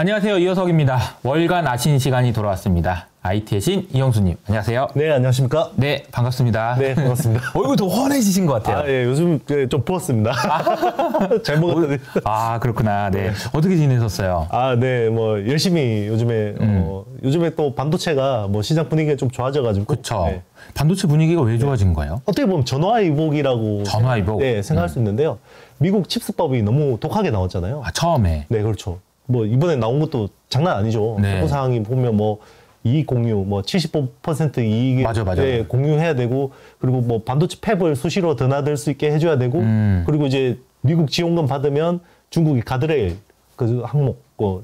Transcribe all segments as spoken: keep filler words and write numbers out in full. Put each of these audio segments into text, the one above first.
안녕하세요. 이호석입니다. 월간 아신 시간이 돌아왔습니다. 아이티의 신 이형수님, 안녕하세요. 네, 안녕하십니까? 네, 반갑습니다. 네, 반갑습니다. 얼굴 더 환해지신 것 같아요. 아, 예, 요즘 좀 부었습니다. 잘 먹었더니. 아, 그렇구나. 네. 어떻게 지내셨어요? 아, 네, 뭐, 열심히 요즘에, 음. 어, 요즘에 또 반도체가 뭐 시장 분위기가 좀 좋아져가지고. 그쵸. 네. 반도체 분위기가 왜 좋아진 네. 거예요? 어떻게 보면 전화위복이라고. 전화위복? 네, 생각할 음. 수 있는데요. 미국 칩스법이 너무 독하게 나왔잖아요. 아, 처음에? 네, 그렇죠. 뭐, 이번에 나온 것도 장난 아니죠. 네. 사항이 보면 뭐, 이익 공유, 뭐 칠십오 퍼센트 이익에 맞아, 맞아. 네, 공유해야 되고, 그리고 뭐 반도체 팹을 수시로 드나들 수 있게 해줘야 되고, 음. 그리고 이제 미국 지원금 받으면 중국이 가드레일 그 항목, 그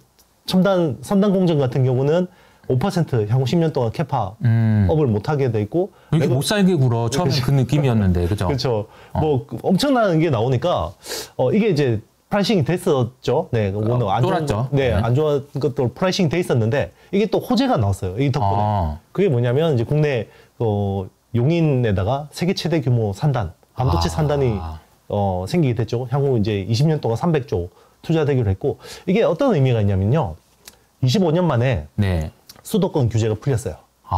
첨단 선단 공정 같은 경우는 오 퍼센트 향후 십 년 동안 캐파 음. 업을 못 하게 돼 있고, 이렇게 못 살게 굴어. 처음에 그 느낌이었는데, 그죠? 그렇죠. 어. 뭐 엄청난 게 나오니까 어 이게 이제 프라이싱이 됐었죠. 네, 오늘 어, 안 좋은 쫄았죠. 네, 네. 안 좋은 것도 프라이싱 돼 있었는데 이게 또 호재가 나왔어요. 이 덕분에. 아. 그게 뭐냐면 이제 국내 어, 용인에다가 세계 최대 규모 산단, 반도체 아. 산단이 어, 생기게 됐죠. 향후 이제 이십 년 동안 삼백조 투자되기로 했고, 이게 어떤 의미가 있냐면요. 이십오 년 만에 네. 수도권 규제가 풀렸어요.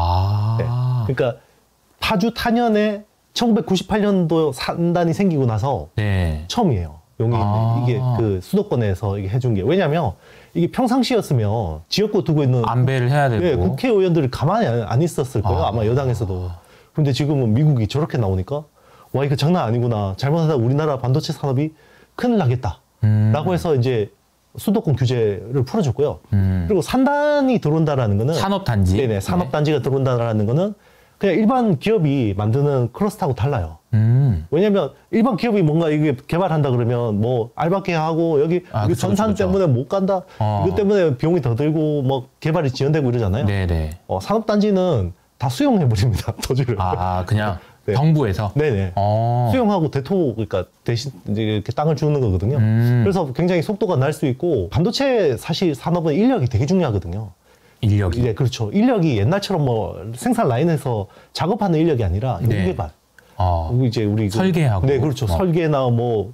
아. 네. 그러니까 파주 탄현에 천구백구십팔 년도 산단이 생기고 나서 네. 처음이에요. 용인 아. 이게 그 수도권에서 이게 해준 게, 왜냐면 이게 평상시였으면 지역구 두고 있는 안배를 해야 되고. 네, 국회의원들이 가만히 안, 안 있었을 거예요. 아. 아마 여당에서도. 근데 지금은 미국이 저렇게 나오니까 와, 이거 장난 아니구나. 잘못하다 우리나라 반도체 산업이 큰일 나겠다. 음. 라고 해서 이제 수도권 규제를 풀어줬고요. 음. 그리고 산단이 들어온다라는 거는 산업단지. 네네, 산업단지가 들어온다라는 거는 그냥 일반 기업이 만드는 클러스터하고 달라요. 음. 왜냐면 일반 기업이 뭔가 이게 개발한다 그러면 뭐 알바케 하고 여기 아, 그쵸, 전산 그쵸, 그쵸. 때문에 못 간다. 어. 이것 때문에 비용이 더 들고 뭐 개발이 지연되고 이러잖아요. 네네. 어, 산업단지는 다 수용해버립니다. 토지를. 아, 그냥 네. 정부에서? 네네. 어. 수용하고 대토, 그러니까 대신 이제 이렇게 땅을 주는 거거든요. 음. 그래서 굉장히 속도가 날 수 있고, 반도체 사실 산업은 인력이 되게 중요하거든요. 인력이. 네, 그렇죠. 인력이 옛날처럼 뭐 생산 라인에서 작업하는 인력이 아니라 네. 연구개발. 어. 그리고 이제 우리 그- 설계하고. 네, 그렇죠. 어. 설계나 뭐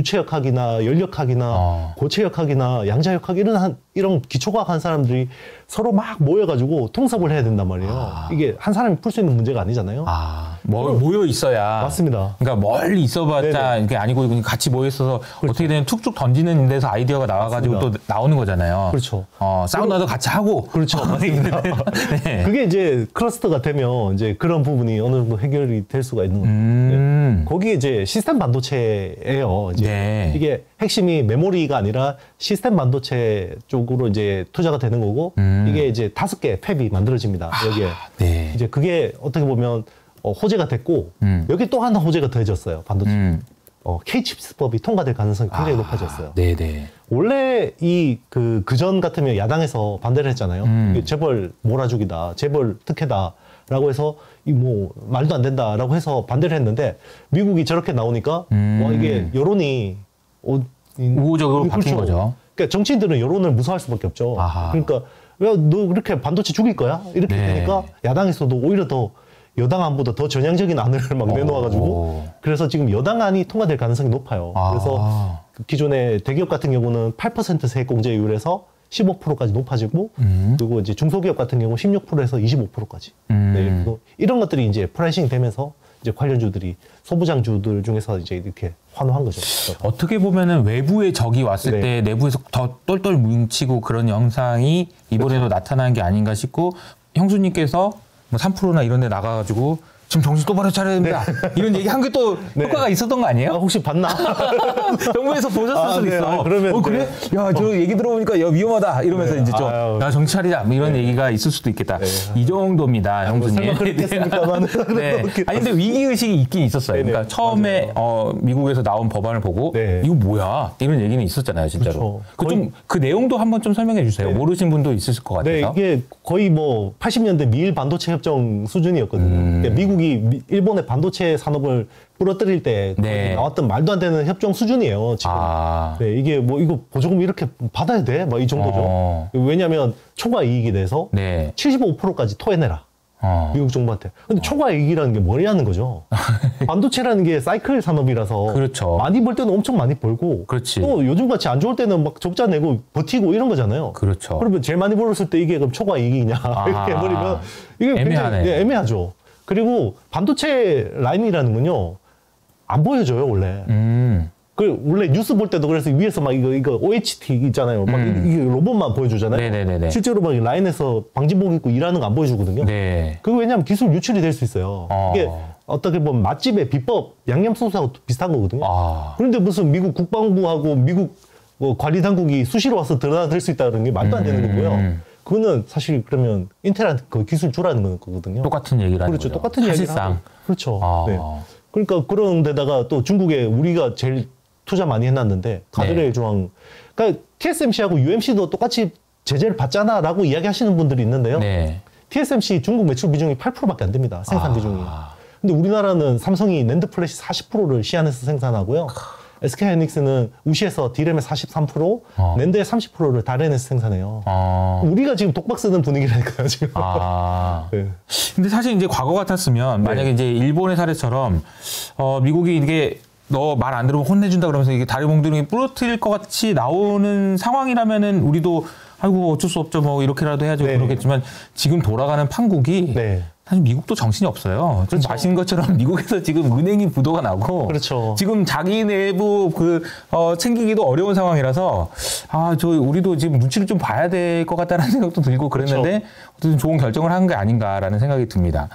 유체역학이나 연력학이나 어. 고체역학이나 양자역학 이런 한, 이런 기초과학 한 사람들이 서로 막 모여가지고 통섭을 해야 된단 말이에요. 아. 이게 한 사람이 풀 수 있는 문제가 아니잖아요. 아, 뭐, 모여 있어야. 맞습니다. 그러니까 멀리 있어봤자 네네. 이게 아니고 그냥 같이 모여 있어서 어떻게 되면 툭툭 던지는 데서 아이디어가 나와가지고 맞습니다. 또 나오는 거잖아요. 그렇죠. 어, 사우나도 같이 하고. 그렇죠. 맞습니다. 네. 그게 이제 클러스터가 되면 이제 그런 부분이 어느 정도 해결이 될 수가 있는 거예요. 음. 네. 거기에 이제 시스템 반도체예요. 이제 네. 이게 핵심이 메모리가 아니라 시스템 반도체 쪽으로 이제 투자가 되는 거고, 음. 이게 이제 다섯 개 팹이 만들어집니다. 여기에. 네. 이제 그게 어떻게 보면 어, 호재가 됐고, 음. 여기 또 하나 호재가 더해졌어요. 반도체. 음. 어, K-칩스법이 통과될 가능성이 굉장히 아, 높아졌어요. 네네. 원래 이 그 그전 같으면 야당에서 반대를 했잖아요. 음. 이게 재벌 몰아주기다, 재벌 특혜다라고 해서 이 뭐 말도 안 된다라고 해서 반대를 했는데, 미국이 저렇게 나오니까 음. 와, 이게 여론이 어, 이- 우호적으로 바뀐 거죠. 그러니까 정치인들은 여론을 무서워할 수밖에 없죠. 아하. 그러니까 왜 너 그렇게 반도체 죽일 거야? 이렇게 네. 되니까 야당에서도 오히려 더 여당안보다 더 전향적인 안을 막 내놓아가지고, 오. 그래서 지금 여당안이 통과될 가능성이 높아요. 아. 그래서 그 기존의 대기업 같은 경우는 팔 퍼센트 세액 공제율에서 십오 퍼센트까지 높아지고, 음. 그리고 이제 중소기업 같은 경우 십육 퍼센트에서 이십오 퍼센트까지. 음. 네, 그리고 이런 것들이 이제 프라이싱 되면서 이제 관련주들이 소부장주들 중에서 이제 이렇게 환호한 거죠. 어떻게 보면은 외부의 적이 왔을 네. 때 내부에서 더 똘똘 뭉치고 그런 영상이 이번에도 나타난 게 아닌가 싶고, 형수님께서 뭐 삼 프로나 이런 데 나가가지고 지금 정신 똑바로 차려야 됩니다. 이런 얘기 한 게 또 네. 효과가 있었던 거 아니에요? 아, 혹시 봤나? 정부에서 보셨을 아, 수도 네. 있어. 아, 그러면 어, 그래? 야, 저 얘기 들어보니까 야, 위험하다. 이러면서 네. 이제 좀, 아유. 야, 정신 차리자. 뭐 이런 얘기가 있을 수도 있겠다. 네. 이 정도입니다, 형수님. 설마 그랬겠습니까만. 네. 아니, 근데 위기의식이 있긴 있었어요. 네네. 그러니까 처음에, 맞아요. 어, 미국에서 나온 법안을 보고, 네. 이거 뭐야? 이런 얘기는 있었잖아요, 진짜로. 그렇죠. 그 거의- 좀, 그 내용도 한번 좀 설명해 주세요. 네. 모르신 분도 있으실 것 네, 같아서. 이게 거의 뭐 팔십 년대 미일 반도체 협정 수준이었거든요. 음. 그러니까 미국이 미- 일본의 반도체 산업을 부러뜨릴 때 네. 나왔던 말도 안 되는 협정 수준이에요, 지금. 아. 네, 이게 뭐 이거 보조금 이렇게 받아야 돼? 막 이 정도죠. 어. 왜냐하면 초과 이익이 돼서 네. 칠십오 퍼센트까지 토해내라. 어. 미국 정부한테. 근데 초과 이익이라는 게 뭐냐는 거죠. 반도체라는 게 사이클 산업이라서 그렇죠. 많이 벌 때는 엄청 많이 벌고 그렇지. 또 요즘같이 안 좋을 때는 막 적자 내고 버티고 이런 거잖아요. 그렇죠. 그러면 제일 많이 벌었을 때 이게 그럼 초과 이익이냐 아. 이렇게 해버리면 이게 애매하네. 굉장히, 예, 애매하죠. 그리고 반도체 라인이라는 건요 안 보여줘요 원래. 음. 그 원래 뉴스 볼 때도 그래서 위에서 막 이거 이거 오에이치티 있잖아요. 막 음. 이게 로봇만 보여주잖아요. 네네네네. 실제로 막 라인에서 방진복 입고 일하는 거 안 보여주거든요. 네. 그거 왜냐하면 기술 유출이 될 수 있어요. 어. 이게 어떻게 보면 맛집의 비법 양념 소스하고 비슷한 거거든요. 아. 그런데 무슨 미국 국방부하고 미국 뭐 관리 당국이 수시로 와서 드러나들 수 있다는 게 말도 안 되는 거고요. 음. 그거는 사실 그러면 인텔한테 그 기술 주라는 거거든요. 똑같은 얘기라는 그렇죠. 거죠. 똑같은 이야기를 사실상. 하고. 그렇죠. 아. 네. 그러니까 그런 데다가 또 중국에 우리가 제일 투자 많이 해놨는데 가드레일 네. 조항. 그러니까 티에스엠씨하고 유엠씨도 똑같이 제재를 받잖아라고 이야기하시는 분들이 있는데요. 네. 티에스엠씨 중국 매출 비중이 팔 퍼센트밖에 안 됩니다. 생산 아. 비중이. 근데 우리나라는 삼성이 낸드 플래시 사십 퍼센트를 시안에서 생산하고요. 에스케이하이닉스는 우시에서 디램의 사십삼 퍼센트, 어. 낸드의 삼십 퍼센트를 다른에서 생산해요. 어. 우리가 지금 독박 쓰는 분위기라니까요, 지금. 아. 네. 근데 사실 이제 과거 같았으면 만약에 네. 이제 일본의 사례처럼 어 미국이 이게 너 말 안 들으면 혼내준다 그러면서 이게 다리 몽둥이 부러뜨릴 것 같이 나오는 상황이라면은 우리도 아이고 어쩔 수 없죠 뭐 이렇게라도 해야죠 네. 그렇겠지만 지금 돌아가는 판국이 네. 사실 미국도 정신이 없어요. 지금 그렇죠. 아시는 것처럼 미국에서 지금 은행이 부도가 나고 그렇죠. 지금 자기 내부 그 어, 챙기기도 어려운 상황이라서 아 저 우리도 지금 눈치를 좀 봐야 될 것 같다는 생각도 들고 그랬는데 그렇죠. 어쨌든 좋은 결정을 한 게 아닌가라는 생각이 듭니다.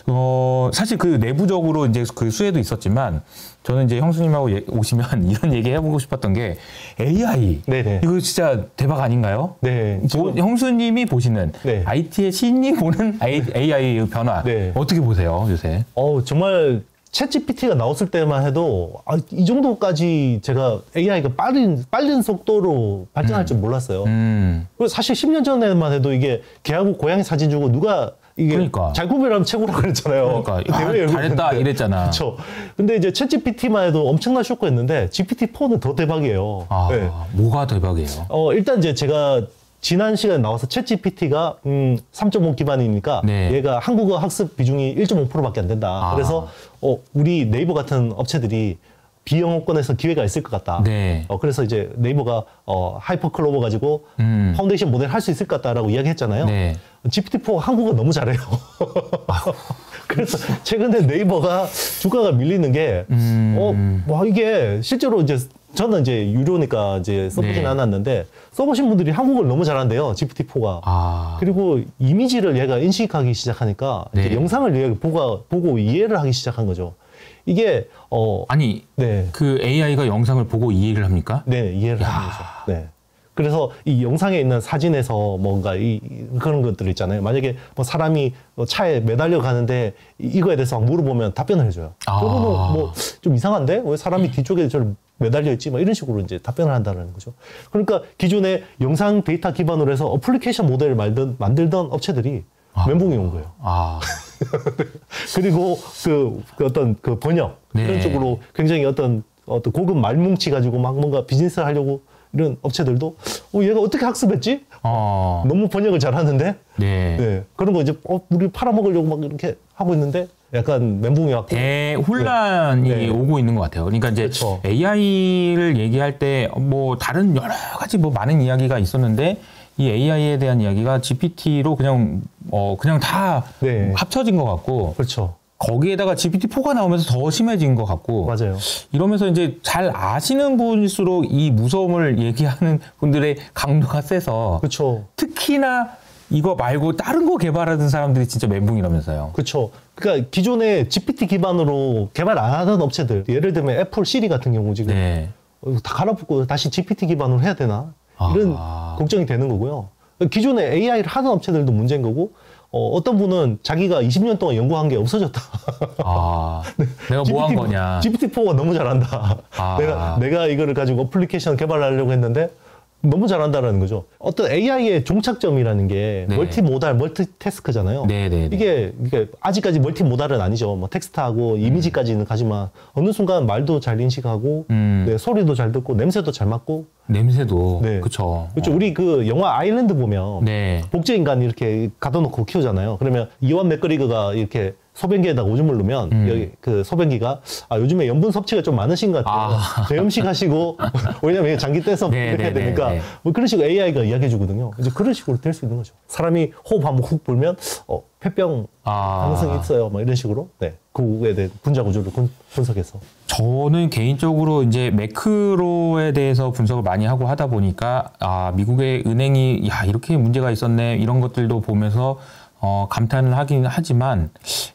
어, 사실 그 내부적으로 이제 그 수혜도 있었지만 저는 이제 형수님하고 예, 오시면 이런 얘기 해보고 싶었던 게 에이아이 네네. 이거 진짜 대박 아닌가요? 네. 보, 형수님이 보시는 네. 아이티의 신이 보는 에이아이 변화 네. 어떻게 보세요 요새? 어 정말 챗지피티가 나왔을 때만 해도 아, 이 정도까지 제가 에이아이가 빠른 빠른 속도로 발전할 줄 몰랐어요. 음, 그리고 사실 십 년 전에만 해도 이게 개하고 고양이 사진 주고 누가 이게 그러니까. 잘 구별하면 최고라고 그랬잖아요. 그러니까 아, 대회 열고 잘했다 있는데. 이랬잖아. 그렇죠. 근데 이제 챗지피티만 해도 엄청난 쇼크였는데 지피티 포는 더 대박이에요. 아 네. 뭐가 대박이에요? 어 일단 이제 제가 지난 시간에 나와서 챗지피티가 음, 삼 점 오 기반이니까 네. 얘가 한국어 학습 비중이 일 점 오 퍼센트밖에 안 된다. 아. 그래서 어, 우리 네이버 같은 업체들이 비영어권에서 기회가 있을 것 같다. 네. 어, 그래서 이제 네이버가 어, 하이퍼클로버 가지고 음. 파운데이션 모델 할 수 있을 것 같다라고 이야기했잖아요. 네. 지피티 포 한국어 너무 잘해요. 그래서 최근에 네이버가 주가가 밀리는 게, 음. 어, 와, 이게 실제로 이제 저는 이제 유료니까 이제 써보진 네. 않았는데 써보신 분들이 한국어를 너무 잘한대요. 지피티 포가. 아 그리고 이미지를 얘가 인식하기 시작하니까 이제 네. 영상을 얘가 보고, 보고 이해를 하기 시작한 거죠. 이게, 어, 아니 네. 그 에이아이가 영상을 보고 이해를 합니까? 네, 이해를 야. 하는 거죠. 네. 그래서 이 영상에 있는 사진에서 뭔가 이, 이- 그런 것들 있잖아요. 만약에 뭐 사람이 뭐 차에 매달려 가는데 이- 이거에 대해서 막 물어보면 답변을 해줘요. 아. 저거는 뭐 좀 이상한데? 왜 사람이 뒤쪽에 저를 매달려 있지? 막 이런 식으로 이제 답변을 한다는 거죠. 그러니까 기존에 영상 데이터 기반으로 해서 어플리케이션 모델을 만든, 만들던 업체들이 아. 멘붕이 온 거예요. 아 그리고 그, 그 어떤 그 번역 네. 이런 쪽으로 굉장히 어떤 어떤 고급 말뭉치 가지고 막 뭔가 비즈니스를 하려고 이런 업체들도 어, 얘가 어떻게 학습했지? 어. 너무 번역을 잘하는데 네. 네. 그런 거 이제 어, 우리 팔아먹으려고 막 이렇게 하고 있는데 약간 멘붕이 왔고 대혼란이 네. 오고 있는 것 같아요. 그러니까 이제 그렇죠. 에이아이를 얘기할 때 뭐 다른 여러 가지 뭐 많은 이야기가 있었는데 이 에이아이에 대한 이야기가 지피티로 그냥 어 그냥 다 네. 합쳐진 것 같고 그렇죠. 거기에다가 지피티 포가 나오면서 더 심해진 것 같고 맞아요. 이러면서 이제 잘 아시는 분일수록 이 무서움을 얘기하는 분들의 강도가 세서 그렇죠. 특히나 이거 말고 다른 거 개발하던 사람들이 진짜 멘붕이라면서요. 그렇죠. 그러니까 기존에 지피티 기반으로 개발 안 하던 업체들 예를 들면 애플 시리 같은 경우 지금 네. 어, 다 갈아엎고 다시 지피티 기반으로 해야 되나 이런 아. 걱정이 되는 거고요. 기존에 에이아이를 하던 업체들도 문제인 거고 어, 어떤 분은 자기가 이십 년 동안 연구한 게 없어졌다. 아, 내가 뭐 한 거냐. 지피티 포가 너무 잘한다. 아. 내가 내가 이거를 가지고 어플리케이션 개발하려고 했는데 너무 잘한다라는 거죠. 어떤 에이아이의 종착점이라는 게 네. 멀티모달, 멀티태스크잖아요. 네, 네, 네. 이게, 이게 아직까지 멀티모달은 아니죠. 뭐 텍스트하고 이미지까지는 가지만 어느 순간 말도 잘 인식하고 음. 네, 소리도 잘 듣고 냄새도 잘 맡고. 냄새도 네. 그쵸. 그렇죠. 어. 우리 그 영화 아일랜드 보면 네. 복제 인간 이렇게 가둬놓고 키우잖아요. 그러면 이완 맥거리거가 이렇게 소변기에다가 오줌을 넣으면 음. 여기 그 소변기가 아 요즘에 염분 섭취가 좀 많으신 것 같아요. 아. 저염식 하시고 왜냐면 장기 떼서 네, 이렇게 해야 네, 되니까 네, 네. 뭐 그런 식으로 에이아이가 이야기해 주거든요. 이제 그런 식으로 될 수 있는 거죠. 사람이 호흡 한번 훅 불면 어 폐병 아. 가능성이 있어요. 뭐 이런 식으로 네 그거에 대해 분자 구조를 분, 분석해서 저는 개인적으로 이제 매크로에 대해서 분석을 많이 하고 하다 보니까 아 미국의 은행이 야 이렇게 문제가 있었네 이런 것들도 보면서 어, 감탄을 하긴 하지만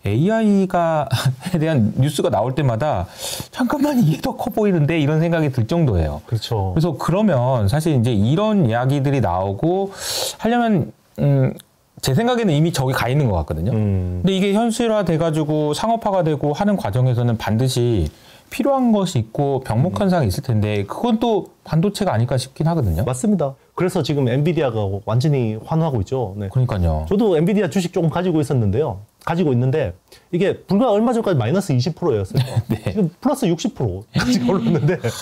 에이아이가에 대한 뉴스가 나올 때마다 잠깐만 이게 더 커 보이는데 이런 생각이 들 정도예요. 그렇죠. 그래서 그러면 사실 이제 이런 이야기들이 나오고 하려면 음, 제 생각에는 이미 저기 가 있는 것 같거든요. 음. 근데 이게 현실화 돼가지고 상업화가 되고 하는 과정에서는 반드시 필요한 것이 있고 병목 현상이 있을 텐데 그건 또 반도체가 아닐까 싶긴 하거든요. 맞습니다. 그래서 지금 엔비디아가 완전히 환호하고 있죠. 네. 그러니까요. 저도 엔비디아 주식 조금 가지고 있었는데요. 가지고 있는데 이게 불과 얼마 전까지 마이너스 이십 퍼센트였어요. 네. 지금 플러스 육십 퍼센트까지 올랐는데 네.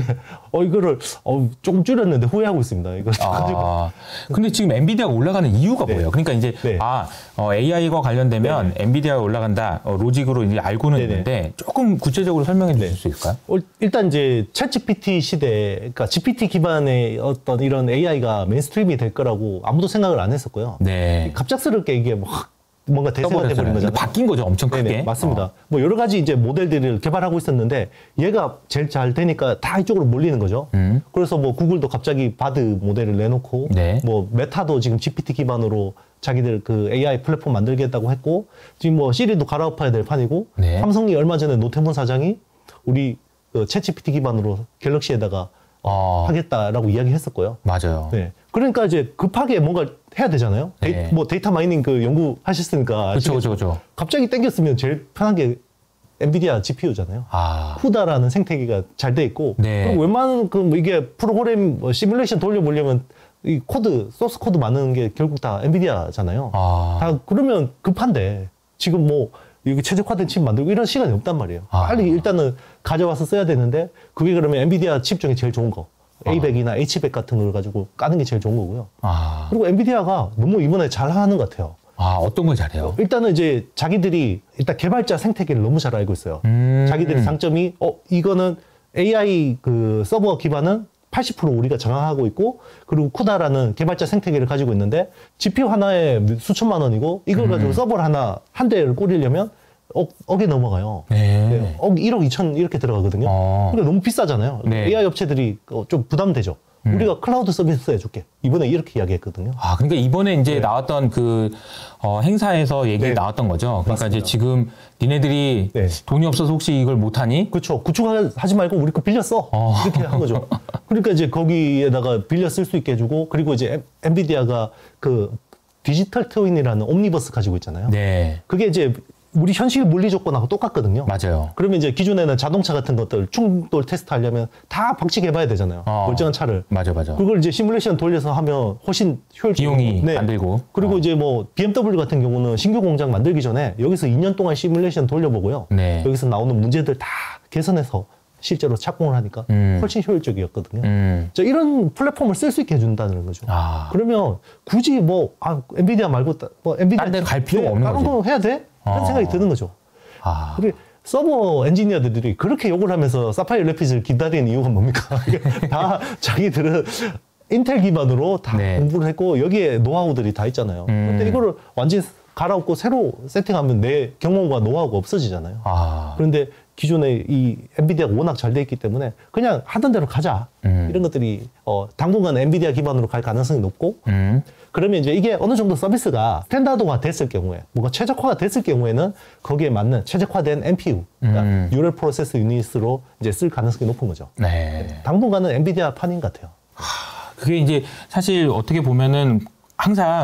어 이거를 어, 조금 줄였는데 후회하고 있습니다. 이거 가지고. 아, 근데 지금 엔비디아가 올라가는 이유가 네. 뭐예요? 그러니까 이제 네. 아 어, 에이아이와 관련되면 엔비디아가 올라간다 어, 로직으로 이제 알고는 네네. 있는데 조금 구체적으로 설명해 주실 네. 수 있을까요? 어, 일단 이제 챗지피티 시대, 그러니까 지피티 기반의 어떤 이런 에이아이가 메인스트림이 될 거라고 아무도 생각을 안 했었고요. 네. 갑작스럽게 이게 뭐 뭔가 대세가 돼버린 떠버렸잖아요. 거잖아요. 바뀐 거죠, 엄청 크게. 네네, 맞습니다. 어. 뭐 여러 가지 이제 모델들을 개발하고 있었는데 얘가 제일 잘 되니까 다 이쪽으로 몰리는 거죠. 음. 그래서 뭐 구글도 갑자기 바드 모델을 내놓고 네. 뭐 메타도 지금 지피티 기반으로 자기들 그 에이아이 플랫폼 만들겠다고 했고 지금 뭐 시리도 갈아엎어야 될 판이고 네. 삼성이 얼마 전에 노태문 사장이 우리 그 챗지피티 기반으로 갤럭시에다가 어, 하겠다라고 이야기했었고요. 맞아요. 네. 그러니까 이제 급하게 뭔가 해야 되잖아요. 네. 데이, 뭐 데이터 마이닝 그 연구 하셨으니까 그렇죠, 아시겠죠? 그렇죠, 그렇죠. 갑자기 땡겼으면 제일 편한 게 엔비디아 지피유잖아요. 아, 쿠다라는 생태계가 잘 돼 있고 네. 그리고 웬만한 그 뭐 이게 프로그램 뭐 시뮬레이션 돌려보려면 이 코드 소스 코드 만드는 게 결국 다 엔비디아잖아요. 아, 다 그러면 급한데 지금 뭐 여기 최적화된 칩 만들고 이런 시간이 없단 말이에요. 아. 빨리 일단은 가져와서 써야 되는데 그게 그러면 엔비디아 칩 중에 제일 좋은 거 에이백이나 에이치백 같은 걸 가지고 까는 게 제일 좋은 거고요. 아, 그리고 엔비디아가 너무 이번에 잘 하는 것 같아요. 아, 어떤 걸 잘해요? 일단은 이제 자기들이 일단 개발자 생태계를 너무 잘 알고 있어요. 음. 자기들의 장점이 어 이거는 에이아이 그 서버 기반은 팔십 퍼센트 우리가 장악하고 있고 그리고 쿠다라는 개발자 생태계를 가지고 있는데 지피유 하나에 수천만 원이고 이걸 가지고 음. 서버를 하나 한 대를 꾸리려면 억, 억에 넘어가요. 네. 네, 억 일억 이천 이렇게 들어가거든요. 어. 그러니까 너무 비싸잖아요. 네. 에이아이 업체들이 어, 좀 부담되죠. 음. 우리가 클라우드 서비스 해줄게. 이번에 이렇게 이야기했거든요. 아, 그러니까 이번에 이제 네. 나왔던 그, 어, 행사에서 얘기 네. 나왔던 거죠. 그러니까 맞습니다. 이제 지금 니네들이 네. 돈이 없어서 혹시 이걸 못하니? 그렇죠. 구축하지 말고 우리 거 빌렸어. 어. 이렇게 한 거죠. 그러니까 이제 거기에다가 빌려 쓸 수 있게 해주고 그리고 이제 엔- 엔비디아가 그 디지털 트윈이라는 옴니버스 가지고 있잖아요. 네. 그게 이제 우리 현실 물리 조건하고 똑같거든요. 맞아요. 그러면 이제 기존에는 자동차 같은 것들 충돌 테스트 하려면 다 방치해봐야 되잖아요. 어. 멀쩡한 차를. 맞아, 맞아. 그걸 이제 시뮬레이션 돌려서 하면 훨씬 효율적이고. 비용이 안 들고. 그리고 어. 이제 뭐 비엠더블유 같은 경우는 신규 공장 만들기 전에 여기서 이 년 동안 시뮬레이션 돌려보고요. 네. 여기서 나오는 문제들 다 개선해서 실제로 착공을 하니까 음. 훨씬 효율적이었거든요. 음. 자, 이런 플랫폼을 쓸 수 있게 해준다는 거죠. 아. 그러면 굳이 뭐, 아, 엔비디아 말고, 따- 뭐, 엔비디아. 딴데갈 필요가 없는 다른 거지. 거 해야 돼? 그런 어. 생각이 드는 거죠. 아. 우리 서버 엔지니어들이 그렇게 욕을 하면서 사파이어 래피드를 기다리는 이유가 뭡니까? 이게 다 자기들은 인텔 기반으로 다 네. 공부를 했고 여기에 노하우들이 다 있잖아요. 음. 근데 이거를 완전히 갈아엎고 새로 세팅하면 내 경험과 노하우가 없어지잖아요. 아. 그런데 기존에 이 엔비디아가 워낙 잘 돼 있기 때문에 그냥 하던 대로 가자. 음. 이런 것들이 어, 당분간 엔비디아 기반으로 갈 가능성이 높고 음. 그러면 이제 이게 어느 정도 서비스가 스탠다드화 됐을 경우에 뭔가 최적화가 됐을 경우에는 거기에 맞는 최적화된 엠피유, 그러니까 음. 뉴럴 프로세스 유닛으로 이제 쓸 가능성이 높은 거죠. 네. 당분간은 엔비디아 판인 것 같아요. 그게 이제 사실 어떻게 보면은 항상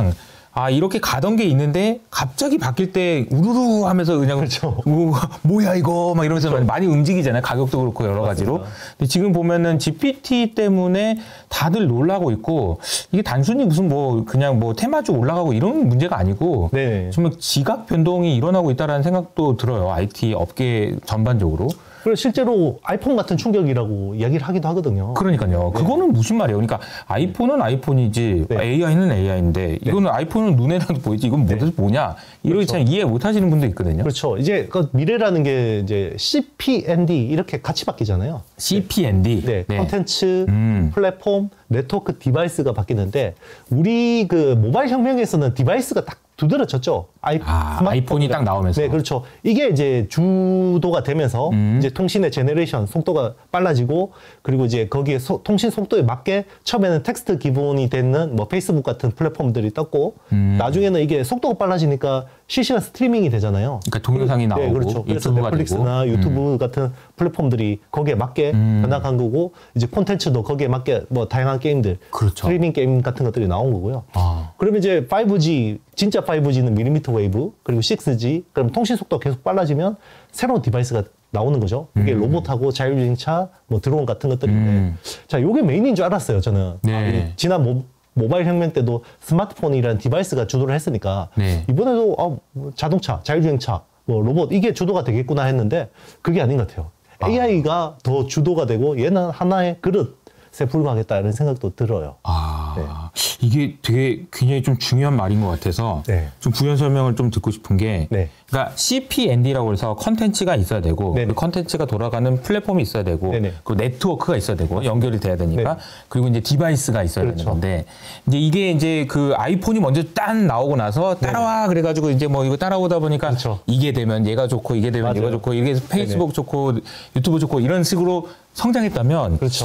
아 이렇게 가던 게 있는데 갑자기 바뀔 때 우르르 하면서 그냥 그렇죠. 뭐, 뭐야 이거 막 이러면서 그렇죠. 많이 움직이잖아요. 가격도 그렇고 여러 맞습니다. 가지로. 근데 지금 보면은 지피티 때문에 다들 놀라고 있고 이게 단순히 무슨 뭐 그냥 뭐 테마주 올라가고 이런 문제가 아니고 네. 정말 지각 변동이 일어나고 있다는 생각도 들어요. 아이티 업계 전반적으로. 그리고 실제로 아이폰 같은 충격이라고 이야기를 하기도 하거든요. 그러니까요. 네. 그거는 무슨 말이에요? 그러니까 아이폰은 아이폰이지 네. 에이아이는 에이아이인데 이거는 아이폰은 눈에라도 보이지 이건 네. 뭐지 뭐냐 이렇게 그렇죠. 참 이해 못 하시는 분도 있거든요. 그렇죠. 이제 그 미래라는 게 이제 씨피엔디 이렇게 같이 바뀌잖아요. 씨피엔디. 네, 콘텐츠, 음. 플랫폼, 네트워크 디바이스가 바뀌는데 우리 그 모바일 혁명에서는 디바이스가 딱 두드러졌죠. 아이, 아, 아이폰이 딱 나오면서. 네, 그렇죠. 이게 이제 주도가 되면서 음. 이제 통신의 제너레이션 속도가 빨라지고 그리고 이제 거기에 소, 통신 속도에 맞게 처음에는 텍스트 기본이 되는 뭐 페이스북 같은 플랫폼들이 떴고 음. 나중에는 이게 속도가 빨라지니까 실시간 스트리밍이 되잖아요. 그러니까 동영상이 나오고 네, 그렇죠. 그래서 유튜브가 넷플릭스나 되고. 유튜브 같은 플랫폼들이 거기에 맞게 음. 변화한 거고 이제 콘텐츠도 거기에 맞게 뭐 다양한 게임들, 그렇죠. 스트리밍 게임 같은 것들이 나온 거고요. 아. 그러면 이제 파이브지 진짜 파이브지는 밀리미터 웨이브 그리고 식스지 그럼 통신 속도가 계속 빨라지면 새로운 디바이스가 나오는 거죠. 이게 음. 로봇하고 자율주행차, 뭐 드론 같은 것들인데 음. 자, 요게 메인인 줄 알았어요, 저는. 네. 아, 이 지난 모, 모바일 혁명 때도 스마트폰이라는 디바이스가 주도를 했으니까 네. 이번에도 아, 뭐 자동차, 자율주행차, 뭐 로봇 이게 주도가 되겠구나 했는데 그게 아닌 것 같아요. 아. 에이아이가 더 주도가 되고 얘는 하나의 그릇에 불과하겠다는 생각도 들어요. 아, 네. 이게 되게 굉장히 좀 중요한 말인 것 같아서 네. 좀 부연 설명을 좀 듣고 싶은 게, 네. 그러니까 씨피엔디라고 해서 컨텐츠가 있어야 되고, 네네. 그 컨텐츠가 돌아가는 플랫폼이 있어야 되고, 네네. 그리고 네트워크가 있어야 되고, 연결이 돼야 되니까, 네. 그리고 이제 디바이스가 있어야 그렇죠. 되는 건데, 이제 이게 이제 그 아이폰이 먼저 딴 나오고 나서 따라와 그래가지고 이제 뭐 이거 따라오다 보니까 그렇죠. 이게 되면 얘가 좋고 이게 되면 맞아요. 얘가 좋고 이게 페이스북 좋고 유튜브 좋고 이런 식으로 성장했다면, 그렇죠.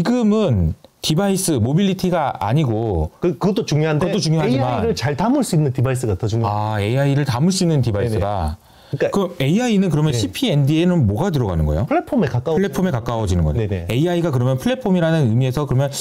지금은 디바이스 모빌리티가 아니고 그, 그것도 중요한데 그것도 중요하지만 에이아이를 잘 담을 수 있는 디바이스가 더 중요해요. 아 에이아이를 담을 수 있는 디바이스가 그러니까 그 에이아이는 그러면 네. 씨피엔디에는 뭐가 들어가는 거예요? 플랫폼에 가까운 플랫폼에 가까워지는 거예요. 네네. 에이아이가 그러면 플랫폼이라는 의미에서 그러면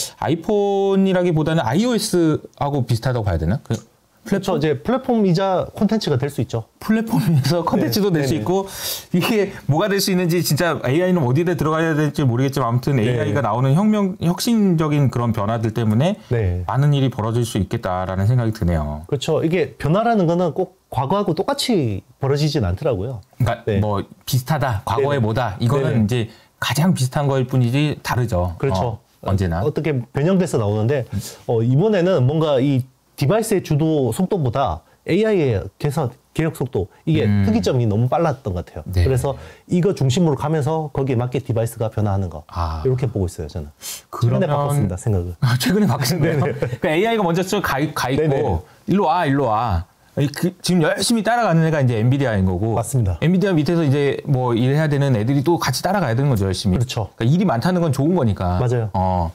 아이폰이라기보다는 아이오에스하고 비슷하다고 봐야 되나? 그 그렇죠. 이제 플랫폼이자 콘텐츠가 될 수 있죠. 플랫폼에서 컨텐츠도 될 수 네네. 있고 이게 뭐가 될 수 있는지 진짜 에이아이는 어디에 들어가야 될지 모르겠지만 아무튼 네. 에이아이가 나오는 혁명 혁신적인 그런 변화들 때문에 네. 많은 일이 벌어질 수 있겠다라는 생각이 드네요. 그렇죠. 이게 변화라는 거는 꼭 과거하고 똑같이 벌어지진 않더라고요. 그러니까 네. 뭐 비슷하다, 과거에 네네. 뭐다 이거는 네네. 이제 가장 비슷한 거일 뿐이지 다르죠. 그렇죠. 어, 언제나. 어떻게 변형돼서 나오는데 어, 이번에는 뭔가 이 디바이스의 주도 속도보다 에이아이의 개선 개혁 속도 이게 음. 특이점이 너무 빨랐던 것 같아요. 네. 그래서 이거 중심으로 가면서 거기에 맞게 디바이스가 변화하는 거 아. 이렇게 보고 있어요. 저는 최근에 그러면- 바꿨습니다. 생각을. 아, 최근에 바뀌었네요. 그러니까 에이아이가 먼저 쭉 가, 가 있고 네네. 일로 와, 일로 와. 이 그, 지금 열심히 따라가는 애가 이제 엔비디아인 거고. 맞습니다. 엔비디아 밑에서 이제 뭐 일해야 되는 애들이 또 같이 따라가야 되는 거죠, 열심히. 그렇죠. 그러니까 일이 많다는 건 좋은 거니까. 맞아요. 어,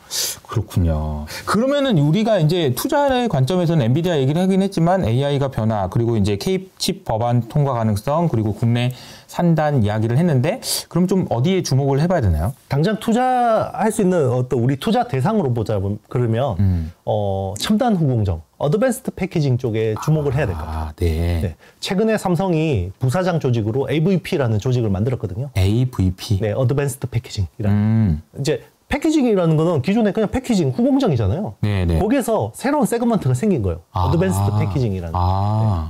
그렇군요. 그러면은 우리가 이제 투자의 관점에서는 엔비디아 얘기를 하긴 했지만 에이아이가 변화, 그리고 이제 K칩 법안 통과 가능성, 그리고 국내 산단 이야기를 했는데 그럼 좀 어디에 주목을 해봐야 되나요? 당장 투자할 수 있는 어떤 우리 투자 대상으로 보자 그러면 음. 어, 첨단 후공정, 어드밴스드 패키징 쪽에 주목을 해야 될 것 같아요. 아, 네. 네. 최근에 삼성이 부사장 조직으로 에이브이피라는 조직을 만들었거든요. 에이브이피. 네, 어드밴스드 패키징이라는. 음. 이제 패키징이라는 거는 기존에 그냥 패키징 후공정이잖아요. 네네. 거기에서 새로운 세그먼트가 생긴 거예요. 아. 어드밴스드 패키징이라는. 아.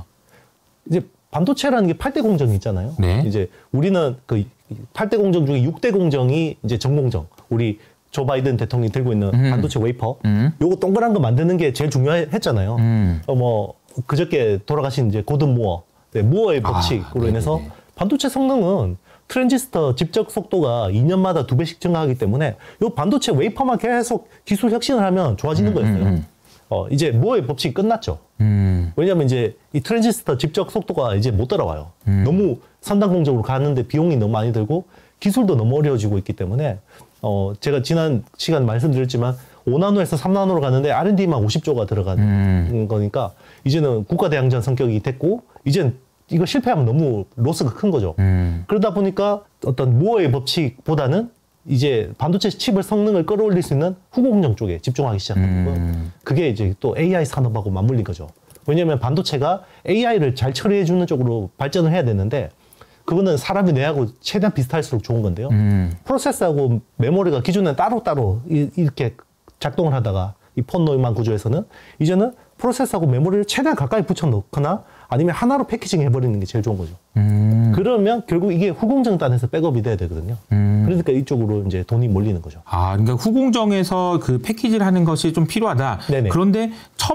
이제 반도체라는 게 팔 대 공정이 있잖아요. 네. 이제 우리는 그 팔 대 공정 중에 육 대 공정이 이제 전공정. 우리 조 바이든 대통령이 들고 있는 음. 반도체 웨이퍼. 음. 요거 동그란 거 만드는 게 제일 중요했잖아요. 음. 어, 뭐 그저께 돌아가신 이제 고든 무어. 네, 무어의 아, 법칙으로 네네네. 인해서 반도체 성능은 트랜지스터 집적 속도가 이 년마다 두 배씩 증가하기 때문에 요 반도체 웨이퍼만 계속 기술 혁신을 하면 좋아지는 거였어요. 음, 음. 어, 이제 무어의 법칙이 끝났죠. 음. 왜냐면 이제 이 트랜지스터 집적 속도가 이제 못 따라와요. 음. 너무 선단 공정으로 가는데 비용이 너무 많이 들고 기술도 너무 어려워지고 있기 때문에 어, 제가 지난 시간 말씀드렸지만 오 나노에서 삼 나노로 가는데 알 앤 디만 오십 조가 들어가는 음. 거니까 이제는 국가대항전 성격이 됐고 이젠 이거 실패하면 너무 로스가 큰 거죠. 음. 그러다 보니까 어떤 무어의 법칙보다는 이제 반도체 칩을 성능을 끌어올릴 수 있는 후공정 쪽에 집중하기 시작하는 거. 음. 그게 이제 또 에이아이 산업하고 맞물린 거죠. 왜냐하면 반도체가 에이아이를 잘 처리해주는 쪽으로 발전을 해야 되는데 그거는 사람이 뇌하고 최대한 비슷할수록 좋은 건데요. 음. 프로세서하고 메모리가 기존에 따로따로 이, 이렇게 작동을 하다가 이 폰 노이만 구조에서는 이제는 프로세서하고 메모리를 최대한 가까이 붙여놓거나 아니면 하나로 패키징 해버리는 게 제일 좋은 거죠. 음. 그러면 결국 이게 후공정단에서 백업이 돼야 되거든요. 음. 그러니까 이쪽으로 이제 돈이 몰리는 거죠. 아, 그러니까 후공정에서 그 패키지를 하는 것이 좀 필요하다. 네네. 그런데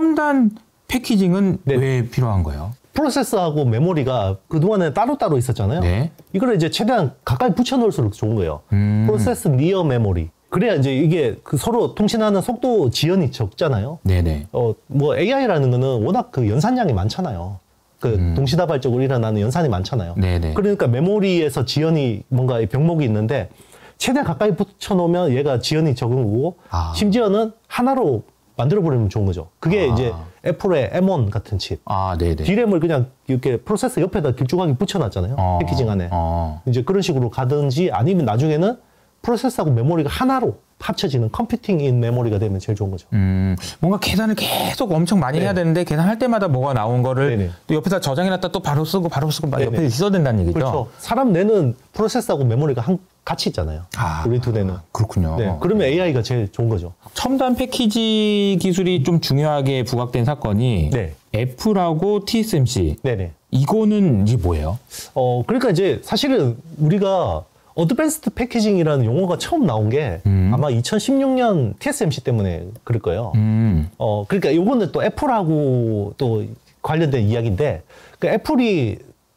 첨단 패키징은 네네. 왜 필요한 거예요? 프로세서하고 메모리가 그동안에 따로따로 있었잖아요. 네. 이걸 이제 최대한 가까이 붙여놓을수록 좋은 거예요. 음. 프로세서 니어 메모리. 그래야 이제 이게 그 서로 통신하는 속도 지연이 적잖아요. 네네. 어, 뭐 에이아이라는 거는 워낙 그 연산량이 많잖아요. 그 음. 동시다발적으로 일어나는 연산이 많잖아요. 네네. 그러니까 메모리에서 지연이 뭔가 병목이 있는데 최대한 가까이 붙여놓으면 얘가 지연이 적은 거고 아. 심지어는 하나로 만들어버리면 좋은 거죠. 그게 아. 이제 애플의 엠 원 같은 칩. 아, 네네. 디램을 그냥 이렇게 프로세서 옆에다 길쭉하게 붙여놨잖아요. 어. 패키징 안에. 어. 이제 그런 식으로 가든지 아니면 나중에는 프로세서하고 메모리가 하나로 합쳐지는 컴퓨팅 인 메모리가 되면 제일 좋은 거죠. 음, 뭔가 계산을 계속 엄청 많이 네. 해야 되는데 계산할 때마다 뭐가 나온 거를 네네. 또 옆에다 저장해놨다 또 바로 쓰고 바로 쓰고 막 네네. 옆에 있어야 된다는 얘기죠. 그렇죠. 사람 뇌는 프로세서하고 메모리가 한, 같이 있잖아요. 아, 우리 두 뇌는. 그렇군요. 네. 그러면 에이아이가 제일 좋은 거죠. 첨단 패키지 기술이 좀 중요하게 부각된 사건이 네. 애플하고 티에스엠씨. 네네. 이거는 이게 뭐예요? 어, 그러니까 이제 사실은 우리가 어드밴스드 패키징이라는 용어가 처음 나온 게 음. 아마 이천십육 년 티에스엠씨 때문에 그럴 거예요. 음. 어, 그러니까 요거는 또 애플하고 또 관련된 이야기인데, 그 애플이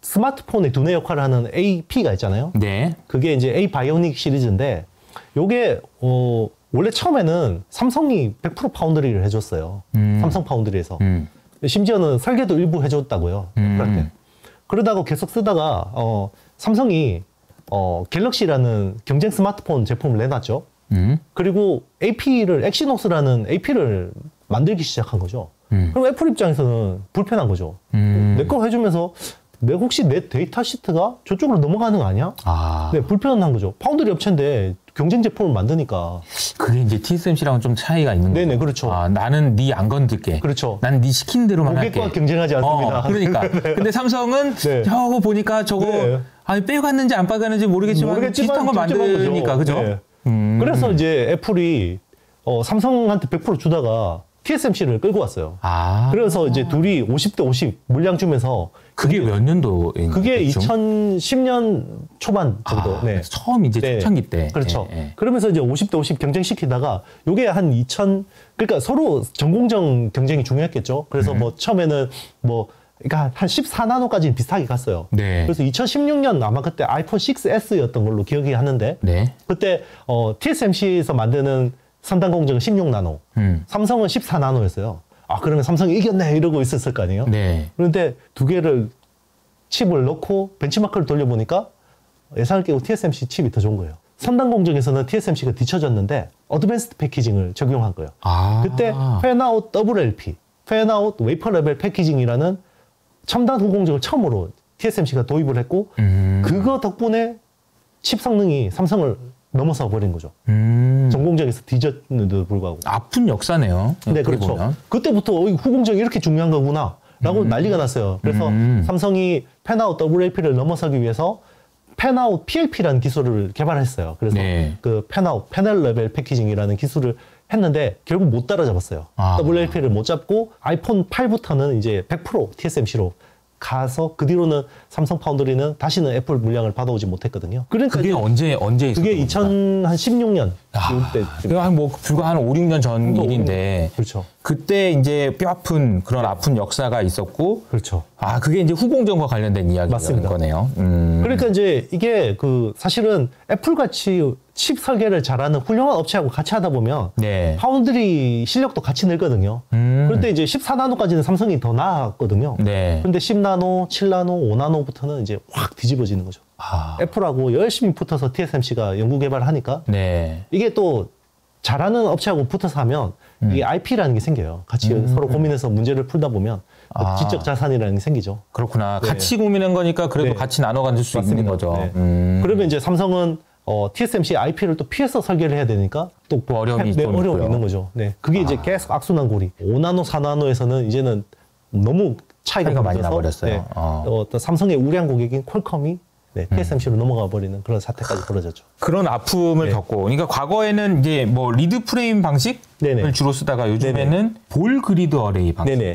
스마트폰의 두뇌 역할을 하는 에이피가 있잖아요. 네. 그게 이제 A 바이오닉 시리즈인데, 요게, 어, 원래 처음에는 삼성이 백 퍼센트 파운드리를 해줬어요. 음. 삼성 파운드리에서. 음. 심지어는 설계도 일부 해줬다고요. 음. 애플한테. 그러다가 계속 쓰다가, 어, 삼성이, 어, 갤럭시라는 경쟁 스마트폰 제품을 내놨죠. 음. 그리고 에이피를, 엑시노스라는 에이피를 만들기 시작한 거죠. 음. 그럼 애플 입장에서는 불편한 거죠. 음. 내 거 해주면서, 내 혹시 내 데이터 시트가 저쪽으로 넘어가는 거 아니야? 아. 네, 불편한 거죠. 파운드리 업체인데 경쟁 제품을 만드니까. 그게 이제 티에스엠씨랑은 좀 차이가 있는 거죠. 네네, 그렇죠. 아, 나는 네 안 건들게. 그렇죠. 나는 네 시킨 대로만 할게. 고객과 경쟁하지 않습니다. 어, 그러니까. 근데 삼성은 네. 저거 보니까 저거 네. 아니 빼갔는지 안 빼갔는지 모르겠지만, 모르겠지만 비슷한 거 찜찜한 거죠. 만드니까 그죠? 네. 음. 그래서 이제 애플이 어, 삼성한테 백 퍼센트 주다가 티에스엠씨를 끌고 왔어요. 아. 그래서 이제 둘이 오십 대 오십 물량 주면서 그게 몇 년도인 그게 대충? 이천십 년 초반 정도. 아, 네. 그래서 처음 이제 네. 초창기 때. 그렇죠. 예, 예. 그러면서 이제 오십 대 오십 경쟁시키다가 요게 한 이천, 그러니까 서로 전공정 경쟁이 중요했겠죠. 그래서 음. 뭐 처음에는 뭐, 그러니까 한 십사 나노까지는 비슷하게 갔어요. 네. 그래서 이천십육 년 아마 그때 아이폰 식스 에스였던 걸로 기억이 하는데 네. 그때 어, 티에스엠씨에서 만드는 삼단 공정은 십육 나노, 음. 삼성은 십사 나노였어요. 아, 그러면 삼성이 이겼네 이러고 있었을 거 아니에요? 네. 그런데 두 개를 칩을 넣고 벤치마크를 돌려보니까 예상을 깨고 티에스엠씨 칩이 더 좋은 거예요. 삼단 공정에서는 티에스엠씨가 뒤처졌는데 어드밴스드 패키징을 적용한 거예요. 아. 그때 팬아웃 더블유엘피, 팬아웃 웨이퍼 레벨 패키징이라는 첨단 후공정을 처음으로 티에스엠씨가 도입을 했고 음. 그거 덕분에 칩 성능이 삼성을 넘어서 버린 거죠. 음. 전공정에서 뒤졌는데도 불구하고. 아픈 역사네요. 네, 어떻게 그렇죠. 보면. 그때부터 어, 이 후공정이 이렇게 중요한 거구나 라고 난리가 났어요. 그래서 음. 삼성이 팬아웃 더블유엘피를 넘어서기 위해서 팬아웃 피엘피라는 기술을 개발했어요. 그래서 네. 그 팬아웃, 패널 레벨 패키징이라는 기술을 했는데 결국 못 따라잡았어요. 아. 더블유엘피를 못 잡고 아이폰 팔부터는 이제 백 퍼센트 티에스엠씨로 가서 그 뒤로는 삼성 파운드리는 다시는 애플 물량을 받아오지 못했거든요. 그러니까 그게 이제 언제 언제 있었던 그게 겁니까? 이천십육 년 아, 이때 그거 한뭐 불과 한 오, 육 년 전 오, 일인데 그렇죠. 그때 이제 뼈 아픈 그런 아픈 역사가 있었고 그렇죠. 아 그게 이제 후공정과 관련된 이야기인 맞습니다. 거네요. 음. 그러니까 이제 이게 그 사실은 애플 같이 칩 설계를 잘하는 훌륭한 업체하고 같이 하다 보면 네. 파운드리 실력도 같이 늘거든요. 음. 그런데 이제 십사 나노까지는 삼성이 더 나았거든요. 네. 근데 십 나노, 칠 나노, 오 나노부터는 이제 확 뒤집어지는 거죠. 아. 애플하고 열심히 붙어서 티에스엠씨가 연구 개발을 하니까 네. 이게 또 잘하는 업체하고 붙어서 하면 음. 이게 아이피라는 게 생겨요. 같이 서로 고민해서 문제를 풀다 보면 아. 지적 자산이라는 게 생기죠. 그렇구나. 네. 같이 고민한 거니까 그래도 네. 같이 나눠 가질 수 있는 거죠. 네. 음. 그러면 이제 삼성은 어, 티에스엠씨 아이피를 또 피해서 설계를 해야 되니까 또 또 어려움이 네, 좀 어려움이 있고요. 있는 거죠. 네, 그게 이제 계속 악순환고리. 오 나노, 사 나노에서는 이제는 너무 차이가, 차이가 많이 벌어져서, 나버렸어요. 네, 어. 어떤 삼성의 우량 고객인 퀄컴이 네, 티에스엠씨로 음. 넘어가 버리는 그런 사태까지 벌어졌죠. 그런 아픔을 네. 겪고, 그러니까 과거에는 이제 뭐 리드 프레임 방식을 네네. 주로 쓰다가 요즘에는 네네. 볼 그리드 어레이 방식. 네네.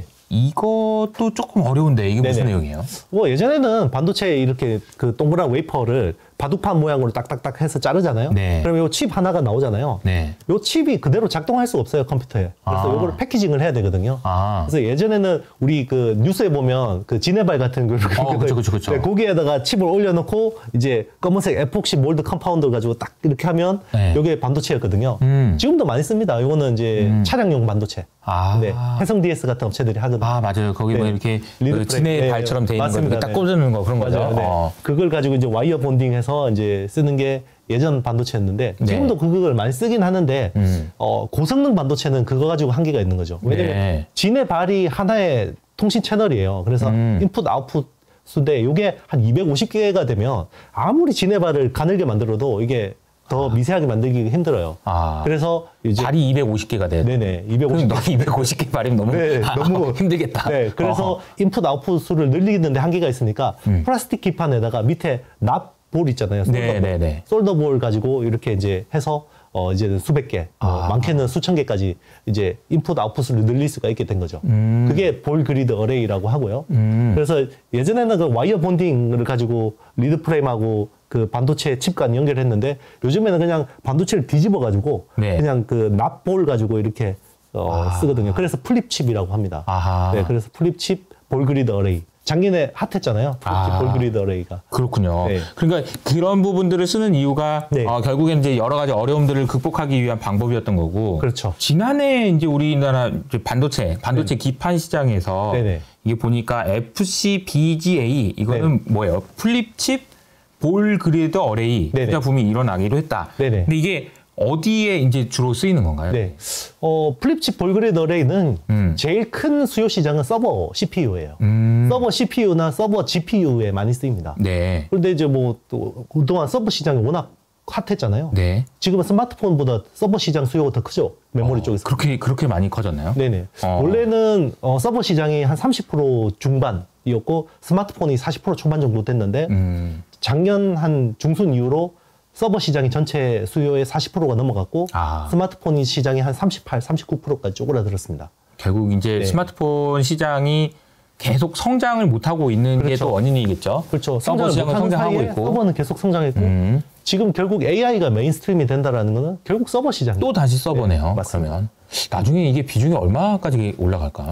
이것도 조금 어려운데 이게 무슨 네네. 내용이에요? 뭐 예전에는 반도체 이렇게 그 동그란 웨이퍼를 바둑판 모양으로 딱딱딱 해서 자르잖아요. 네. 그러면 요 칩 하나가 나오잖아요. 네. 요 칩이 그대로 작동할 수가 없어요, 컴퓨터에. 그래서 아. 요거를 패키징을 해야 되거든요. 아. 그래서 예전에는 우리 그 뉴스에 보면 그 지네발 같은 거 어, 그쵸, 그쵸, 그쵸. 네, 거기에다가 칩을 올려놓고 이제 검은색 에폭시 몰드 컴파운드 가지고 딱 이렇게 하면 네. 요게 반도체였거든요. 음. 지금도 많이 씁니다. 요거는 이제 음. 차량용 반도체. 아. 네, 해성 디에스 같은 업체들이 하거든요. 아, 맞아요. 거기 뭐 네. 이렇게 리드 그 프레임. 진해 네, 발처럼 돼 있는 거 맞습니다. 이렇게 딱 네. 꽂는 거 그런 거죠. 맞아요. 네. 어. 그걸 가지고 이제 와이어 본딩해서 이제 쓰는 게 예전 반도체였는데 네. 지금도 그걸 많이 쓰긴 하는데 음. 어, 고성능 반도체는 그거 가지고 한계가 있는 거죠. 왜냐면 네. 진의 발이 하나의 통신 채널이에요. 그래서 음. 인풋 아웃풋 수인데 이게 한 이백오십 개가 되면 아무리 진의 발을 가늘게 만들어도 이게 더 미세하게 만들기 힘들어요. 아. 그래서 이제 발이 이백오십 개가 돼요. 네네 이백오십 개. 너 이백오십 개 발이면 너무, 네, 너무 힘들겠다. 네, 그래서 어허. 인풋 아웃풋 수를 늘리는데 한계가 있으니까 음. 플라스틱 기판에다가 밑에 납볼 있잖아요. 솔더볼. 네, 네, 네. 솔더볼 가지고 이렇게 이제 해서 어 이제 수백 개, 뭐 아. 많게는 수천 개까지 이제 인풋 아웃풋을 늘릴 수가 있게 된 거죠. 음. 그게 볼 그리드 어레이라고 하고요. 음. 그래서 예전에는 그 와이어 본딩을 가지고 리드 프레임하고 그 반도체 칩 간 연결했는데 요즘에는 그냥 반도체를 뒤집어 가지고 네. 그냥 그 납볼 가지고 이렇게 어, 아. 쓰거든요. 그래서 플립 칩이라고 합니다. 아하. 네, 그래서 플립 칩 볼 그리드 어레이. 작년에 핫했잖아요. 플립 칩 아. 볼 그리드 어레이가. 그렇군요. 네. 그러니까 그런 부분들을 쓰는 이유가 네. 어, 결국엔 이제 여러 가지 어려움들을 극복하기 위한 방법이었던 거고. 그렇죠. 지난해 이제 우리나라 이제 반도체, 반도체 네. 기판 시장에서 네네. 이게 보니까 에프씨비지에이 이거는 뭐예요? 플립칩 볼 그리드 어레이 네네. 투자 붐이 일어나기로 했다. 네네. 근데 이게 어디에 이제 주로 쓰이는 건가요? 네. 어, 플립 칩 볼 그리드 어레이는 음. 제일 큰 수요 시장은 서버 씨피유예요. 음. 서버 씨피유나 서버 지피유에 많이 쓰입니다. 네. 그런데 이제 뭐 또 그동안 서버 시장이 워낙 핫했잖아요. 네. 지금은 스마트폰보다 서버 시장 수요가 더 크죠. 메모리 어, 쪽에서. 그렇게 그렇게 많이 커졌나요? 네네. 어. 원래는 어, 서버 시장이 한 삼십 퍼센트 중반이었고 스마트폰이 사십 퍼센트 초반 정도 됐는데 음. 작년 한 중순 이후로 서버 시장이 전체 수요의 사십 퍼센트가 넘어갔고 아. 스마트폰 시장이 한 삼십팔, 삼십구 퍼센트까지 쪼그라들었습니다. 결국 이제 네. 스마트폰 시장이 계속 성장을 못하고 있는 게 그렇죠. 또 원인이겠죠. 그렇죠. 서버 성장을 시장은 못하는 성장하고 사이에 있고 서버는 계속 성장했고 음. 지금 결국 에이아이가 메인스트림이 된다라는 거는 결국 서버 시장. 또 다시 서버네요. 네, 맞습니다. 그러면 나중에 이게 비중이 얼마까지 올라갈까요?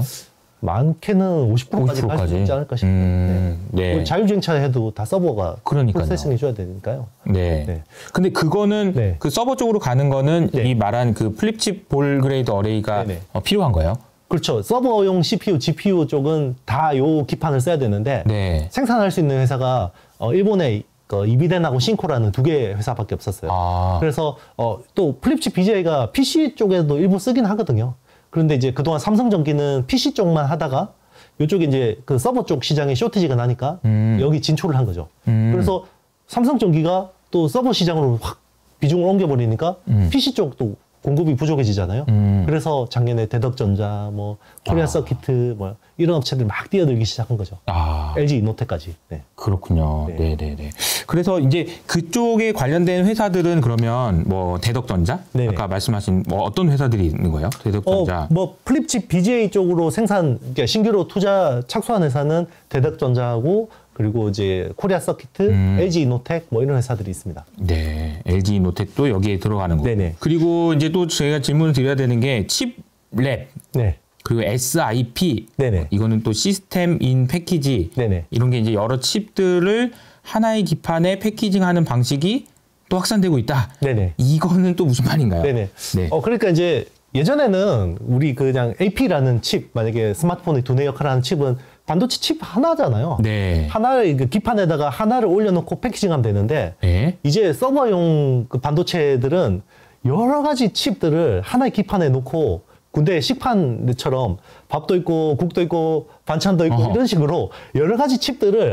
많게는 오십 퍼센트까지 갈 수 오십 퍼센트까지? 있지 않을까 싶어요. 음, 네. 네. 뭐 자율주행차 해도 다 서버가 그러니까요. 프로세싱 해줘야 되니까요. 네. 네. 근데 그거는 네. 그 서버 쪽으로 가는 거는 네. 이 말한 그 플립칩 볼 그레이드 어레이가 네네. 어, 필요한 거예요? 그렇죠. 서버용 씨피유, 지피유 쪽은 다 요 기판을 써야 되는데 네. 생산할 수 있는 회사가 어, 일본의 그 이비덴하고 신코라는 두 개의 회사밖에 없었어요. 아. 그래서 어, 또 플립칩 비지에이가 피씨 쪽에도 일부 쓰긴 하거든요. 그런데 이제 그동안 삼성전기는 피씨 쪽만 하다가 이쪽에 이제 그 서버 쪽 시장에 쇼티지가 나니까 음. 여기 진출을 한 거죠. 음. 그래서 삼성전기가 또 서버 시장으로 확 비중을 옮겨버리니까 음. 피씨 쪽도 공급이 부족해지잖아요. 음. 그래서 작년에 대덕전자, 뭐 코리아 아. 서키트, 뭐 이런 업체들 막 뛰어들기 시작한 거죠. 아. 엘지 이노텍까지. 네. 그렇군요. 네. 네, 네, 네. 그래서 이제 그쪽에 관련된 회사들은 그러면 뭐 대덕전자, 네네. 아까 말씀하신 뭐 어떤 회사들이 있는 거예요? 대덕전자. 어, 뭐 플립칩 비지에이 쪽으로 생산, 그러니까 신규로 투자 착수한 회사는 대덕전자하고 그리고 이제 코리아 서키트, 음. 엘지 이노텍 뭐 이런 회사들이 있습니다. 네, 엘지 노텍도 여기에 들어가는 거고. 네네. 그리고 이제 또 제가 질문을 드려야 되는 게 칩랩 네. 그리고 에스아이피 네네. 이거는 또 시스템 인 패키지 네네. 이런 게 이제 여러 칩들을 하나의 기판에 패키징하는 방식이 또 확산되고 있다. 네네. 이거는 또 무슨 말인가요? 네네. 네. 어, 그러니까 이제 예전에는 우리 그냥 에이피라는 칩, 만약에 스마트폰의 두뇌 역할을 하는 칩은 반도체 칩 하나잖아요. 네. 하나를 그 기판에다가 하나를 올려놓고 패키징하면 되는데 네. 이제 서버용 그 반도체들은 여러 가지 칩들을 하나의 기판에 놓고 군대 식판처럼 밥도 있고 국도 있고 반찬도 있고 어허. 이런 식으로 여러 가지 칩들을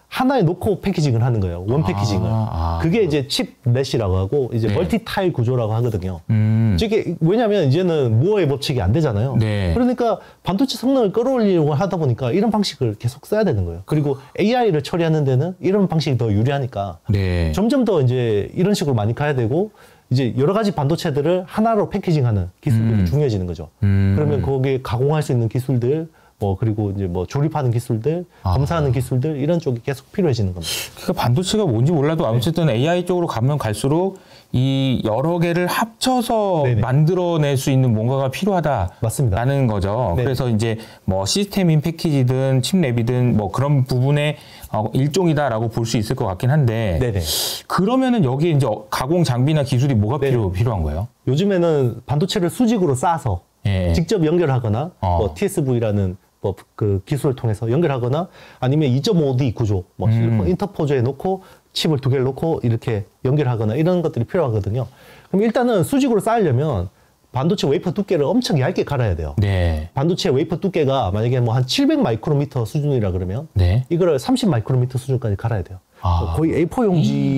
하나에 놓고 패키징을 하는 거예요. 원 패키징을. 아, 아. 그게 이제 칩 넷이라고 하고 이제 네. 멀티 타일 구조라고 하거든요. 음. 이게 왜냐하면 이제는 무어의 법칙이 안 되잖아요. 네. 그러니까 반도체 성능을 끌어올리려고 하다 보니까 이런 방식을 계속 써야 되는 거예요. 그리고 에이아이를 처리하는 데는 이런 방식이 더 유리하니까 네. 점점 더 이제 이런 식으로 많이 가야 되고 이제 여러 가지 반도체들을 하나로 패키징하는 기술들이 음. 중요해지는 거죠. 음. 그러면 거기에 가공할 수 있는 기술들, 뭐 그리고 이제 뭐 조립하는 기술들, 아. 검사하는 기술들 이런 쪽이 계속 필요해지는 겁니다. 그러니까 반도체가 뭔지 몰라도 어쨌든 네. 에이아이 쪽으로 가면 갈수록 이 여러 개를 합쳐서 네네. 만들어낼 수 있는 뭔가가 필요하다라는 맞습니다. 거죠. 네. 그래서 이제 뭐 시스템인 패키지든 칩랩이든 뭐 그런 부분의 어, 일종이다라고 볼 수 있을 것 같긴 한데 네네. 그러면은 여기에 이제 가공 장비나 기술이 뭐가 네네. 필요 필요한 거예요? 요즘에는 반도체를 수직으로 쌓아서 예. 직접 연결하거나 어. 뭐 티에스브이라는 뭐 그 기술을 통해서 연결하거나 아니면 이 점 오 디 구조, 뭐 음. 실리콘 인터포저에 놓고 칩을 두 개를 놓고 이렇게 연결하거나 이런 것들이 필요하거든요. 그럼 일단은 수직으로 쌓으려면 반도체 웨이퍼 두께를 엄청 얇게 갈아야 돼요. 네. 반도체 웨이퍼 두께가 만약에 뭐 한 칠백 마이크로미터 수준이라 그러면 네. 이거를 삼십 마이크로미터 수준까지 갈아야 돼요. 아. 거의 에이 사